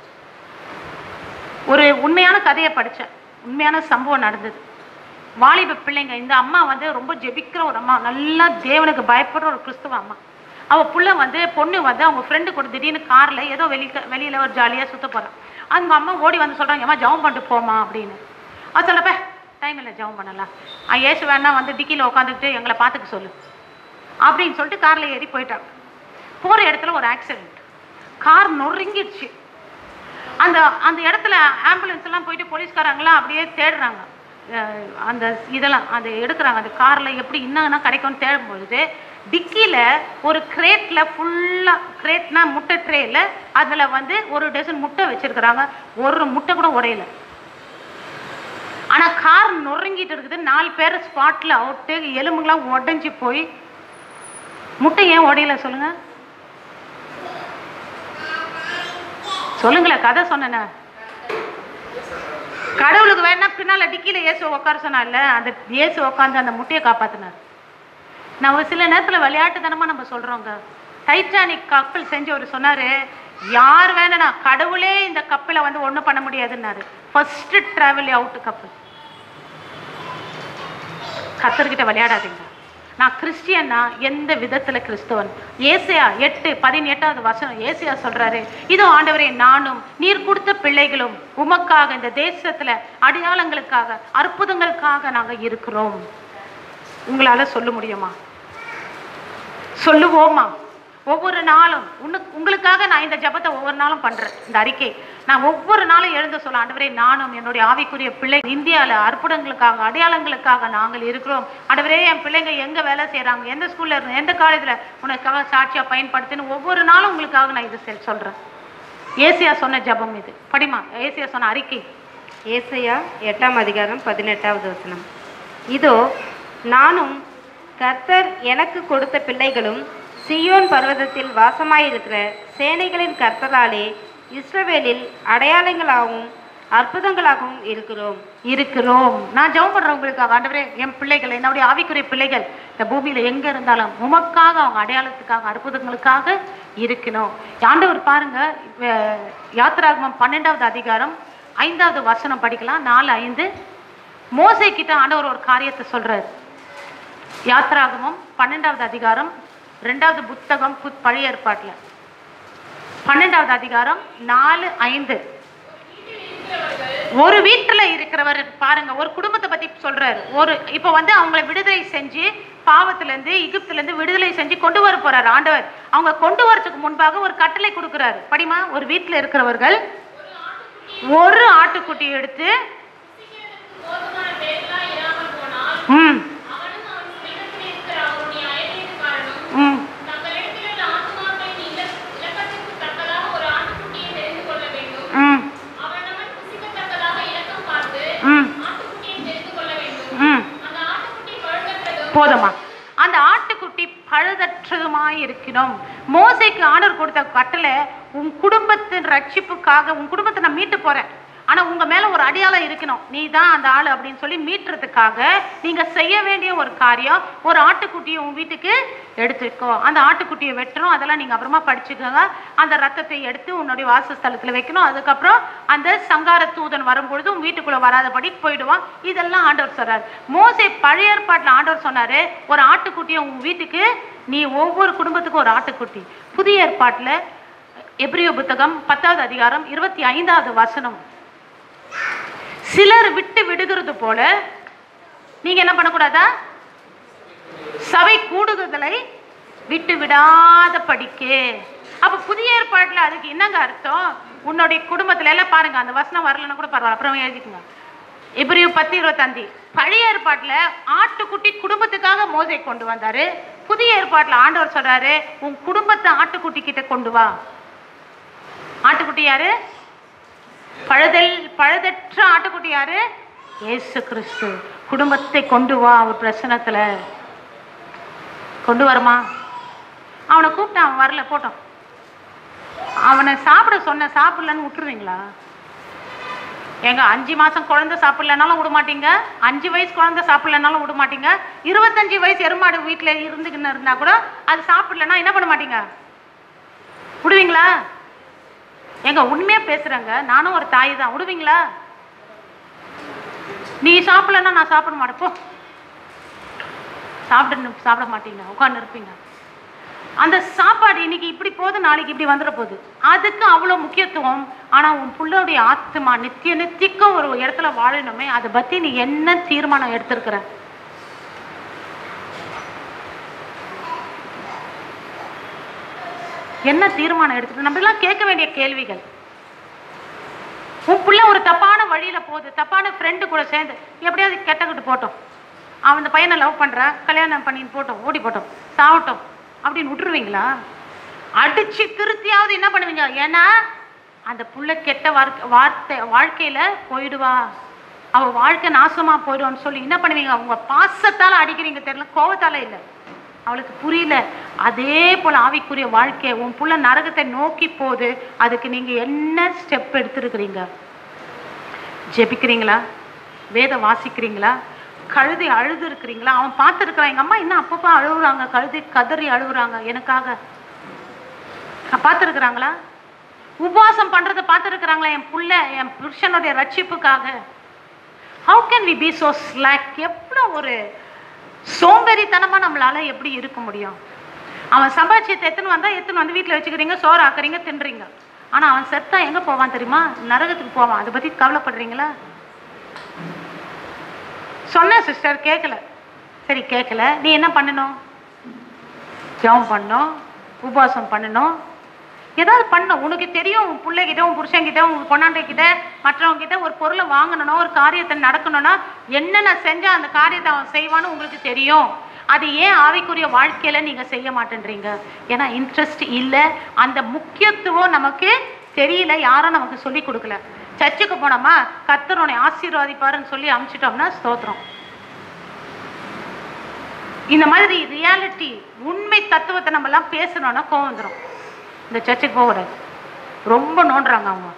ஒரு உண்மையான கதையை படித்தேன், உண்மையான சம்பவம் நடந்தது. வாலிப பிள்ளைங்க, இந்த அம்மா வந்து ரொம்ப ஜெபிக்கிற ஒரு அம்மா, நல்லா தேவனுக்கு பயப்படுற ஒரு கிறிஸ்துவ அம்மா. அவள் புள்ள வந்து பொண்ணு வந்து அவங்க ஃப்ரெண்டு கூட திடீர்னு காரில் ஏதோ வெளி வெளியில் ஒரு ஜாலியாக சுற்ற போகிறான். அவங்க அம்மா ஓடி வந்து சொல்கிறாங்க, அம்மா ஜெபம் பண்ணிட்டு போமா அப்படின்னு. அது சொல்லப்ப டைம் இல்லை ஜெபம் பண்ணலாம், ஏசு வேணா வந்து டிக்கியில் உட்காந்துக்கிட்டு எங்களை பார்த்துக்க சொல்லு. அப்படின்னு சொல்லிட்டு காரில் ஏறி போயிட்டாங்க. போகிற இடத்துல ஒரு ஆக்சிடெண்ட், கார் நொறுங்கிடுச்சு. அந்த அந்த இடத்துல ஆம்புலன்ஸ் எல்லாம் போயிட்டு போலீஸ்காரங்களாம் அப்படியே தேடுறாங்க, அந்த இதெல்லாம் அந்த எடுக்கிறாங்க. அந்த காரில் எப்படி என்னன்னா கிடைக்கும்னு தேடும்பொழுது டிக்கியில் ஒரு கிரேட்டில் ஃபுல்லாக, கிரேட்னா முட்டை ட்ரேயில் அதில் வந்து ஒரு டசன் முட்டை வச்சுருக்குறாங்க. ஒரு முட்டை கூட உடையல. ஆனால் கார் நொறுங்கிட்டு இருக்குது. நாலு பேர் ஸ்பாட்டில் அவுட்டு, எலும்புங்களாம் உடஞ்சி போய். முட்டை ஏன் உடையல சொல்லுங்க சொல்லுங்களேன், கதை சொன்ன. கடவுளுக்கு வேணா பின்னால் டிக்கியில் இயேசு உட்கார சொன்னால, அந்த இயேசு உட்காந்து அந்த முட்டையை காப்பாற்றினார். நம்ம சில நேரத்தில் விளையாட்டுத்தனமாக நம்ம சொல்கிறோங்க. டைட்டானிக் கப்பல் செஞ்சவர் சொன்னார், யார் வேணும்னா கடவுளே இந்த கப்பலை வந்து ஒன்றும் பண்ண முடியாதுன்னாரு. ஃபர்ஸ்ட் டிராவல் அவுட் கப்பல். கத்தர்கிட்ட விளையாடாதீங்க. நான் கிறிஸ்டியன்னா எந்த விதத்தில் கிறிஸ்தவன்? ஏசியா எட்டு பதினெட்டாவது வசனம் ஏசியா சொல்றாரு, இதோ ஆண்டவரே, நானும் நீர் கொடுத்த பிள்ளைகளும் உமக்காக இந்த தேசத்துல அடையாளங்களுக்காக அற்புதங்களுக்காக நாங்க இருக்கிறோம். உங்களால சொல்ல முடியுமா? சொல்லுவோமா? ஒவ்வொரு நாளும் உனக்கு உங்களுக்காக நான் இந்த ஜபத்தை ஒவ்வொரு நாளும் பண்றேன். இந்த அறிக்கை நான் ஒவ்வொரு நாளும் எழுந்து சொல்ல, ஆண்டவரே, நானும் என்னுடைய ஆவிக்குரிய பிள்ளை இந்தியாவில் அற்புதங்களுக்காக அடையாளங்களுக்காக நாங்கள் இருக்கிறோம். ஆண்டவரே, என் பிள்ளைங்க எங்க வேலை செய்யறாங்க, எந்த ஸ்கூல்ல இருந்து எந்த காலேஜ்ல உனக்காக சாட்சியா பயன்படுத்தின்னு ஒவ்வொரு நாளும் உங்களுக்காக நான் இது சொல்றேன். ஏசியா சொன்ன ஜபம் இது. படிமா, ஏசியா சொன்ன அறிக்கை. ஏசாயா எட்டாம் அதிகாரம் பதினெட்டாவது வசனம். இதோ நானும் கர்த்தர் எனக்கு கொடுத்த பிள்ளைகளும் சீயோன் பர்வதத்தில் வாசமாயிருக்கிற சேனைகளின் கர்த்தராலே இஸ்ரவேலில் அடையாளங்களாகவும் அற்புதங்களாகவும் இருக்கிறோம் இருக்கிறோம் நான் ஜெபம் பண்றேன் உங்களுக்காக. ஆண்டவரே, என் பிள்ளைகள், என்னுடைய ஆவிக்குரிய பிள்ளைகள் இந்த பூமியில எங்க இருந்தாலும் உமக்காக, அவங்க அடையாளத்துக்காக அற்புதங்களுக்காக இருக்கணும். ஆண்டவர் பாருங்க, யாத்திராகமம் பன்னெண்டாவது அதிகாரம் ஐந்தாவது வசனம் படிக்கலாம். நாலு ஐந்து மோசே கிட்ட ஆண்டவர் ஒரு காரியத்தை சொல்றாரு. யாத்திராகமம் பன்னெண்டாவது அதிகாரம், ரெண்டாவது புத்தகம் பழைய ஏற்பாட்டுல பன்னெண்டாவது அதிகாரம் நாலு ஐந்து. ஒரு வீட்டுல இருக்கிறவர் பாருங்க, ஒரு குடும்பத்தை பத்தி சொல்றாரு. ஒரு இப்ப வந்து அவங்களை விடுதலை செஞ்சு பாவத்துல இருந்து எகிப்துல இருந்து விடுதலை செஞ்சு கொண்டு வர போறாரு ஆண்டவர். அவங்க கொண்டு வரதுக்கு முன்பாக ஒரு கட்டளை கொடுக்கிறாரு. படிமா, ஒரு வீட்டுல இருக்கிறவர்கள் ஒரு ஆட்டுக்குட்டி எடுத்து ம் ம் போதுமா? அந்த ஆட்டுக்குட்டி பழுதற்றதுமாய் இருக்கணும். மோசேக்கு ஆண்டவர் கொடுத்த கட்டளை, உன் குடும்பத்தின் ரட்சிப்புக்காக, உன் குடும்பத்தை நான் மீட்டு போறேன், ஆனா உங்க மேல ஒரு அடையாளம் இருக்கணும், நீ தான் அந்த ஆளு அப்படின்னு சொல்லி மீட்டுறதுக்காக நீங்க செய்ய வேண்டிய ஒரு காரியம், ஒரு ஆட்டுக்குட்டியை உன் வீட்டுக்கு எடுத்துக்கோ. அந்த ஆட்டுக்குட்டியை வெட்டணும், அதெல்லாம் நீங்க அப்புறமா படிச்சுக்கோங்க. அந்த ரத்தத்தை எடுத்து உன்னுடைய வாசஸ்தலத்துல வைக்கணும். அதுக்கப்புறம் அந்த சங்கார தூதன் வரும்பொழுது உன் வீட்டுக்குள்ள வராதபடி போயிடுவான். இதெல்லாம் ஆண்டவர் சொல்றாரு. மோசே பழைய ஏற்பாட்டுல ஆண்டவர் சொன்னாரு, ஒரு ஆட்டுக்குட்டியை உன் வீட்டுக்கு, நீ ஒவ்வொரு குடும்பத்துக்கும் ஒரு ஆட்டுக்குட்டி. புதிய ஏற்பாட்டுல எபிரேய புத்தகம் பத்தாவது அதிகாரம் இருபத்தி ஐந்தாவது வசனம், சிலர் விட்டு விடுகிறது போல நீங்க என்ன பண்ணக்கூடாதா? சபை கூடுதலை விட்டு விடாத படிக்கே. அப்ப புதிய ஏற்பாட்டுல அதுக்கு என்னங்க அர்த்தம்? உன்னுடைய குடும்பத்துல எல்லாம் பாருங்க, அந்த வசனம் வரலன்னா கூட பரவாயில்ல, அப்புறம் எழுதிக்கோங்க. எபிரேய பத்து இருபத்தஞ்சு. பழைய ஏற்பாட்டுல ஆட்டுக்குட்டி குடும்பத்துக்காக மோசே கொண்டு வந்தாரு. புதிய ஏற்பாட்டுல ஆண்டவர் சொல்றாரு, உன் குடும்பத்தை ஆட்டுக்குட்டி கிட்ட கொண்டு வா. ஆட்டுக்குட்டி யாரு? பழுதல் பழுதற்ற ஆட்டுக்குட்டி யாரு? இயேசு கிறிஸ்து. குடும்பத்தை கொண்டு வா. ஒரு பிரச்சனத்துல கொண்டு வருமா? அவனை கூப்பிட்டான், அவன் வரல, போட்டோம். அவனை சாப்பிட சொன்ன, சாப்பிடலன்னு விட்டுருவீங்களா? ஏங்க, அஞ்சு மாசம் குழந்தை சாப்பிடலனாலும் விட மாட்டீங்க, அஞ்சு வயசு குழந்தை சாப்பிடலனாலும் விட மாட்டீங்க, இருபத்தஞ்சு வயசு எருமாடு வீட்டுல இருந்துக்கின்னு இருந்தா கூட அது சாப்பிடலன்னா என்ன பண்ண மாட்டீங்க? விடுவீங்களா? எங்க உண்மையா பேசுறேங்க, நானும் ஒரு தாய் தான். விடுவீங்களா? நீ சாப்பிடலன்னா நான் சாப்பிட மாட்டேன், போ. சாப்பிட சாப்பிட மாட்டீங்க, உட்கார்ந்து இருப்பீங்க. அந்த சாப்பாடு இன்னைக்கு இப்படி போகுது, நாளைக்கு இப்படி வந்துட போகுது. அதுக்கு அவ்வளோ முக்கியத்துவம். ஆனா உன் புள்ளோடைய ஆத்மா நித்திய நித்திக்கும் ஒரு இடத்துல வாழணுமே, அதை பத்தி நீ என்ன தீர்மானம் எடுத்திருக்கிற? என்ன தீர்மானம் எடுத்துட்டு நம்ம எல்லாம் கேட்க வேண்டிய கேள்விகள். உன் பிள்ளை ஒரு தப்பான வழியில போகுது, தப்பான ஃப்ரெண்டு கூட சேர்ந்து எப்படியாவது கெட்டக்கிட்டு போட்டோம், அவன் அந்த பையனை லவ் பண்றா, கல்யாணம் பண்ணின்னு போட்டோம், ஓடி போட்டோம், சாவட்டும் அப்படின்னு விட்டுருவீங்களா? அடிச்சு திருத்தியாவது என்ன பண்ணுவீங்க? ஏன்னா அந்த புள்ள கெட்ட வார்த்தை வார்த்தை வாழ்க்கையில போயிடுவா, அவ வாழ்க்கை நாசமா போயிடுவான்னு சொல்லி என்ன பண்ணுவீங்க? அவங்க பாசத்தால அடிக்கிறீங்க தெரியல, கோபத்தால இல்லை, அவளுக்கு புரியல. அதே போல ஆவிக்குரிய வாழ்க்கை உன் புள்ள நரகத்தை நோக்கி போகுது, அதுக்கு நீங்க என்ன ஸ்டெப் எடுத்துருக்கிறீங்க? ஜெபிக்கிறீங்களா? வேத வாசிக்கிறீங்களா? கழுதி அழுது இருக்கிறீங்களா? அவன் பார்த்துருக்கிறான், எங்க அம்மா என்ன அப்பப்போ அழுகுறாங்க, கழுதி கதறி அழுகுறாங்க எனக்காக, பார்த்துருக்குறாங்களா? உபவாசம் பண்றதை பார்த்துருக்குறாங்களா? என் புள்ள என் புருஷனுடைய ரட்சிப்புக்காக. How can we be so slack? எவ்வளோ ஒரு சோம்பேறித்தனமா நம்மளால எப்படி இருக்க முடியும்? அவன் சம்பாட்சியத்தை எத்தனை வந்தா எத்தனை வந்து வீட்டில் வச்சுக்கிறீங்க, சோறு ஆக்குறீங்க, தின்றீங்க. ஆனா அவன் செத்தா எங்க போவான் தெரியுமா? நரகத்துக்கு போவான். அதை பத்தி கவலைப்படுறீங்களா? சொன்ன சிஸ்டர் கேட்கல. சரி கேட்கல, நீ என்ன பண்ணணும்? ஜெபம் பண்ணணும், உபவாசம் பண்ணணும், ஏதாவது பண்ணணும். உனக்கு தெரியும் உன் பிள்ளைகிட்ட, உன் புருஷன்கிட்ட, உன் பொண்ணாண்டைக்கிட்ட, மற்றவங்க கிட்ட ஒரு பொருளை வாங்கணும்னா, ஒரு காரியத்தை நடக்கணும்னா என்னென்ன செஞ்சா அந்த காரியத்தை அவன் செய்வான்னு உங்களுக்கு தெரியும். அது ஏன் ஆவிக்குரிய வாழ்க்கையில நீங்க செய்ய மாட்டேன்றீங்க? ஏன்னா இன்ட்ரெஸ்ட் இல்லை, அந்த முக்கியத்துவம் நமக்கு தெரியல, யாரும் நமக்கு சொல்லி கொடுக்கல. சர்ச்சுக்கு போனோமா கர்த்தர் உன்னை ஆசீர்வாதிப்பாருன்னு சொல்லி அனுப்பிச்சிட்டோம்னா ஸ்தோத்திரம். இந்த மாதிரி ரியாலிட்டி உண்மை தத்துவத்தை நம்ம எல்லாம் பேசணும்னா கோவம் வந்துடும். இந்த சர்ச்சுக்கு போகக்கூடாது, ரொம்ப நோண்டுறாங்க அவங்க.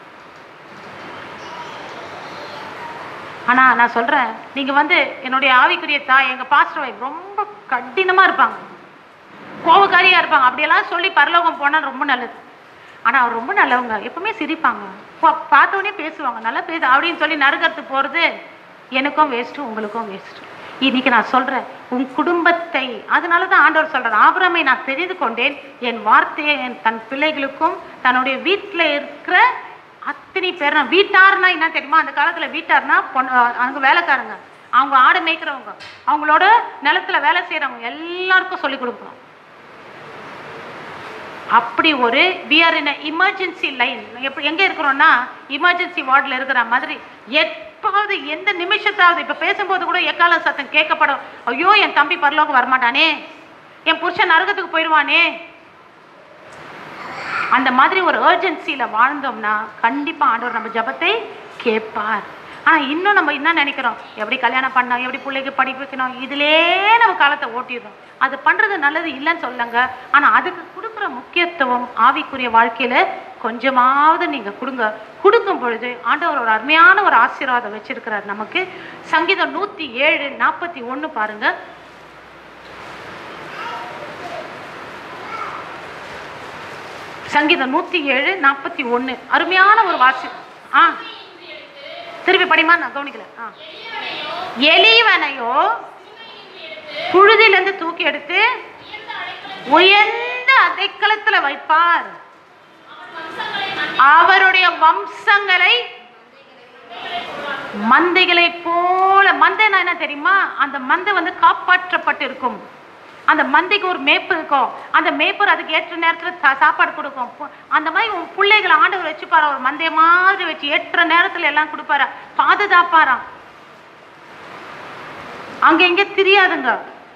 ஆனா நான் சொல்றேன், நீங்க வந்து என்னுடைய ஆவிக்குரிய தாய், எங்க பாஸ்டர் வைஃப் ரொம்ப கடினமா இருப்பாங்க, கோபக்காரியா இருப்பாங்க. அப்படியெல்லாம் சொல்லி பரலோகம் போனா ரொம்ப நல்லது. ஆனா அவர் ரொம்ப நல்லவங்க, எப்பவுமே சிரிப்பாங்க, பார்த்தோடனே பேசுவாங்க, நல்லா பேச அப்படின்னு சொல்லி நரகத்துக்கு போறது எனக்கும் வேஸ்ட்டு, உங்களுக்கும் வேஸ்ட்டு. இன்னைக்கு நான் சொல்றேன், உன் குடும்பத்தை, அதனாலதான் ஆண்டவர் சொல்றார், ஆபிரகாமை நான் தெரிந்து கொண்டேன், என் வார்த்தையை என் தன் பிள்ளைகளுக்கும் தன்னுடைய வீட்டுல இருக்கிற அத்தனை பேர். வீட்டார்னா என்ன தெரியுமா? அந்த காலத்துல வீட்டார்னா பொண்ணு, அங்க வேலைக்காரங்க, அவங்க ஆடு மேய்க்கிறவங்க, அவங்களோட நிலத்துல வேலை செய்யறவங்க எல்லாருக்கும் சொல்லி கொடுக்கணும். அப்படி ஒரு we are in a emergency line. எப்படி எங்க இருக்கிறோம்னா எமர்ஜென்சி வார்டில் இருக்கிற மாதிரி, எப்பாவது எந்த நிமிஷத்தாவது இப்ப பேசும்போது கூட எக்கால சத்தம் கேட்கப்படும், ஐயோ என் தம்பி பரலோகம் வரமாட்டானே, என் புருஷன் நரகத்துக்கு போயிடுவானே. அந்த மாதிரி ஒரு ஏர்ஜென்சியில வாழ்ந்தோம்னா கண்டிப்பா ஆண்டவர் நம்ம ஜபத்தை கேட்பார். ஆனா இன்னும் நம்ம என்ன நினைக்கிறோம், எப்படி கல்யாணம் பண்ணோம், எப்படி பிள்ளைக்கு படிப்பு வைக்கணும், இதுலே நம்ம காலத்தை ஓட்டிடுறோம். அது பண்றது நல்லது இல்லைன்னு சொல்லுங்க, ஆனா அதுக்கு கொடுக்குற முக்கியத்துவம் ஆவிக்குரிய வாழ்க்கையில கொஞ்சமாவது நீங்க கொடுங்க. கொடுக்கும் பொழுது ஆண்டவர் ஒரு அருமையான ஒரு ஆசீர்வாதம் வச்சிருக்கிறார் நமக்கு. சங்கீதம் நூத்தி ஏழு நாற்பத்தி ஒண்ணு பாருங்க. சங்கீதம் நூத்தி ஏழு நாற்பத்தி ஒண்ணு அருமையான ஒரு வாசி. ஆ திருப்பி படிமா, நான் கவனிக்கல. எலிவனையோ புழுதிலிருந்து தூக்கி எடுத்து உயர்ந்த அடைக்கலத்துல வைப்பார், அவருடைய வம்சங்களை மந்தைகளை போல. மந்தைனா என்ன தெரியுமா? அந்த மந்தை வந்து காப்பாற்றப்பட்டு இருக்கும். அந்த மந்தைக்கு ஒரு மேய்ப்பு இருக்கும், அந்த மேய்ப்பர் அதுக்கு ஏற்ற நேரத்துல சாப்பாடு கொடுக்கும். அந்த மாதிரி உன் பிள்ளைகளை ஆண்டவர் வச்சுப்பாரா, ஒரு மந்தைய மாதிரி வச்சு ஏற்ற நேரத்துல எல்லாம் கொடுப்பாரா, பாதுகாப்பாராம். அங்க எங்க தெரியாதுங்க.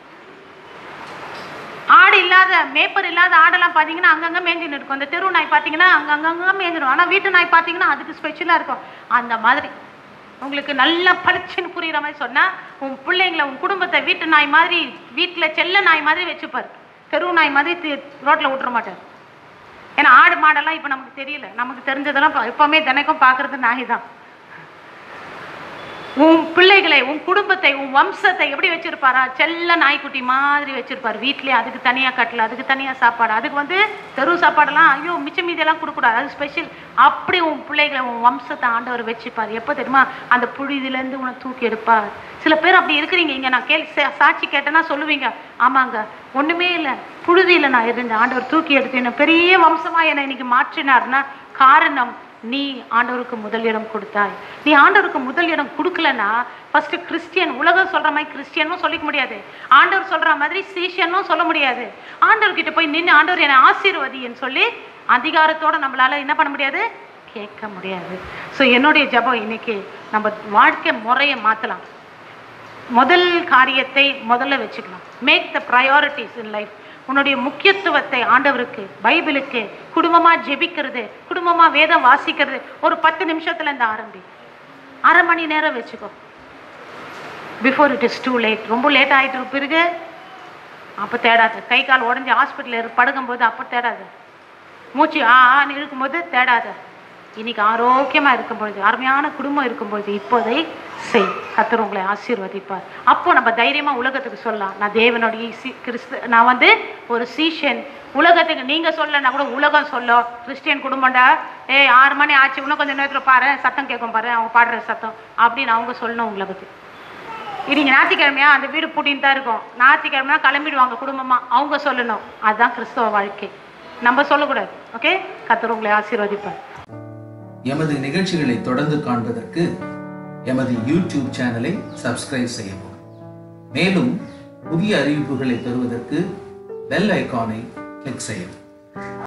ஆடு இல்லாத, மேய்ப்பர் இல்லாத ஆடெல்லாம் பாத்தீங்கன்னா அங்கங்க மேஞ்சின்னு இருக்கும். அந்த தெரு நாய் பாத்தீங்கன்னா அங்கங்க மேஞ்சிடும். ஆனா வீட்டு நாய் பாத்தீங்கன்னா அதுக்கு ஸ்பெஷலா இருக்கும். அந்த மாதிரி உங்களுக்கு நல்லா பளிச்சுன்னு புரியுற மாதிரி சொன்னா, உன் பிள்ளைங்களை உன் குடும்பத்தை வீட்டு நாய் மாதிரி, வீட்டுல செல்ல நாய் மாதிரி வச்சுப்பார், தெரு நாய் மாதிரி ரோட்ல விட்டுற மாட்டார். ஏன்னா ஆடு மாடெல்லாம் இப்ப நமக்கு தெரியல, நமக்கு தெரிஞ்சதெல்லாம் எப்பவுமே தினைக்கும் பாக்குறது நாய் தான். உன் பிள்ளைகளை, உன் குடும்பத்தை, உன் வம்சத்தை எப்படி வச்சிருப்பாரா? செல்ல நாய்க்குட்டி மாதிரி வச்சிருப்பார் வீட்லயே. அதுக்கு தனியா கட்டல, அதுக்கு தனியா சாப்பாடு, அதுக்கு வந்து தெரு சாப்பாடெல்லாம் ஐயோ மிச்சம் மீதெல்லாம் கொடுக்கூடாது, அது ஸ்பெஷல். அப்படி உன் பிள்ளைகளை, உன் வம்சத்தை ஆண்டவர் வச்சுப்பார். எப்போ தெரியுமா? அந்த புழுதில இருந்து உன்னை தூக்கி எடுப்பார். சில பேர் அப்படி இருக்கிறீங்க, இங்க நான் கேள்வி சாட்சி கேட்டேன்னா சொல்லுவீங்க, ஆமாங்க ஒண்ணுமே இல்லை, புழுதியில நான் இருந்தேன், ஆண்டவர் தூக்கி எடுத்து பெரிய வம்சமா என்னை இன்னைக்கு மாற்றினார்னா காரணம் நீ ஆண்டவருக்கு முதல் இடம் கொடுத்தாய். நீ ஆண்டவருக்கு முதல் இடம் கொடுக்கலன்னா ஃபர்ஸ்ட் கிறிஸ்டியன். உலகம் சொல்ற மாதிரி கிறிஸ்டியனும் சொல்லிக்க முடியாது, ஆண்டவர் சொல்ற மாதிரி சீஷனும் சொல்ல முடியாது. ஆண்டவர்கிட்ட போய் நின்று ஆண்டவர் என்னை ஆசீர்வதின்னு சொல்லி அதிகாரத்தோட நம்மளால என்ன பண்ண முடியாது, கேட்க முடியாது. ஸோ என்னுடைய ஜெபம் இன்னைக்கு நம்ம வாழ்க்கை முறையை மாற்றலாம். முதல் காரியத்தை முதல்ல வச்சுக்கலாம். Make the priorities in life. உன்னுடைய முக்கியத்துவத்தை ஆண்டவருக்கு, பைபிளுக்கு, குடும்பமா ஜெபிக்கிறது, குடும்பமா வேதம் வாசிக்கிறது ஒரு பத்து நிமிஷத்துல இருந்து ஆரம்பி. அரை மணி நேரம் வச்சுக்கோ. Before it is too late. ரொம்ப லேட் ஆகிட்டு பிறகு அப்போ தேடாது. கை கால் உடஞ்சி ஹாஸ்பிட்டலில் படுக்கும்போது அப்போ தேடாது. மூச்சு ஆ ஆன்னு இருக்கும்போது தேடாத. இன்னைக்கு ஆரோக்கியமாக இருக்கும்பொழுது, அருமையான குடும்பம் இருக்கும்பொழுது இப்போதை செய். கர்த்தர் உங்களை ஆசீர்வதிப்பார். அப்போ நம்ம தைரியமாக உலகத்துக்கு சொல்லலாம், நான் தேவனுடைய சி கிறிஸ்து நான் வந்து ஒரு சீஷன். உலகத்துக்கு நீங்கள் சொல்லனா கூட உலகம் சொல்ல, கிறிஸ்டியன் குடும்பம்டா, ஏ ஆறு மணி ஆச்சு இன்னும் கொஞ்சம் நேரத்தில் பாரு சத்தம் கேட்கும் பாரு அவங்க பாடுற சத்தம் அப்படின்னு அவங்க சொல்லணும் உலகத்துக்கு. இன்னைக்கு ஞாயிற்றுக்கிழமையா அந்த வீடு பூட்டின்னு தான் இருக்கும், ஞாயிற்றுக்கிழமையா கிளம்பிடுவாங்க குடும்பமாக, அவங்க சொல்லணும். அதுதான் கிறிஸ்தவ வாழ்க்கை, நம்ம சொல்லக்கூடாது. ஓகே, கர்த்தர் உங்களை ஆசீர்வதிப்பார். எமது நிகழ்ச்சிகளை தொடர்ந்து காண்பதற்கு எமது யூடியூப் சேனலை சப்ஸ்கிரைப் செய்யவும். மேலும் புதிய அறிவிப்புகளை பெறுவதற்கு பெல் ஐகானை கிளிக் செய்யவும்.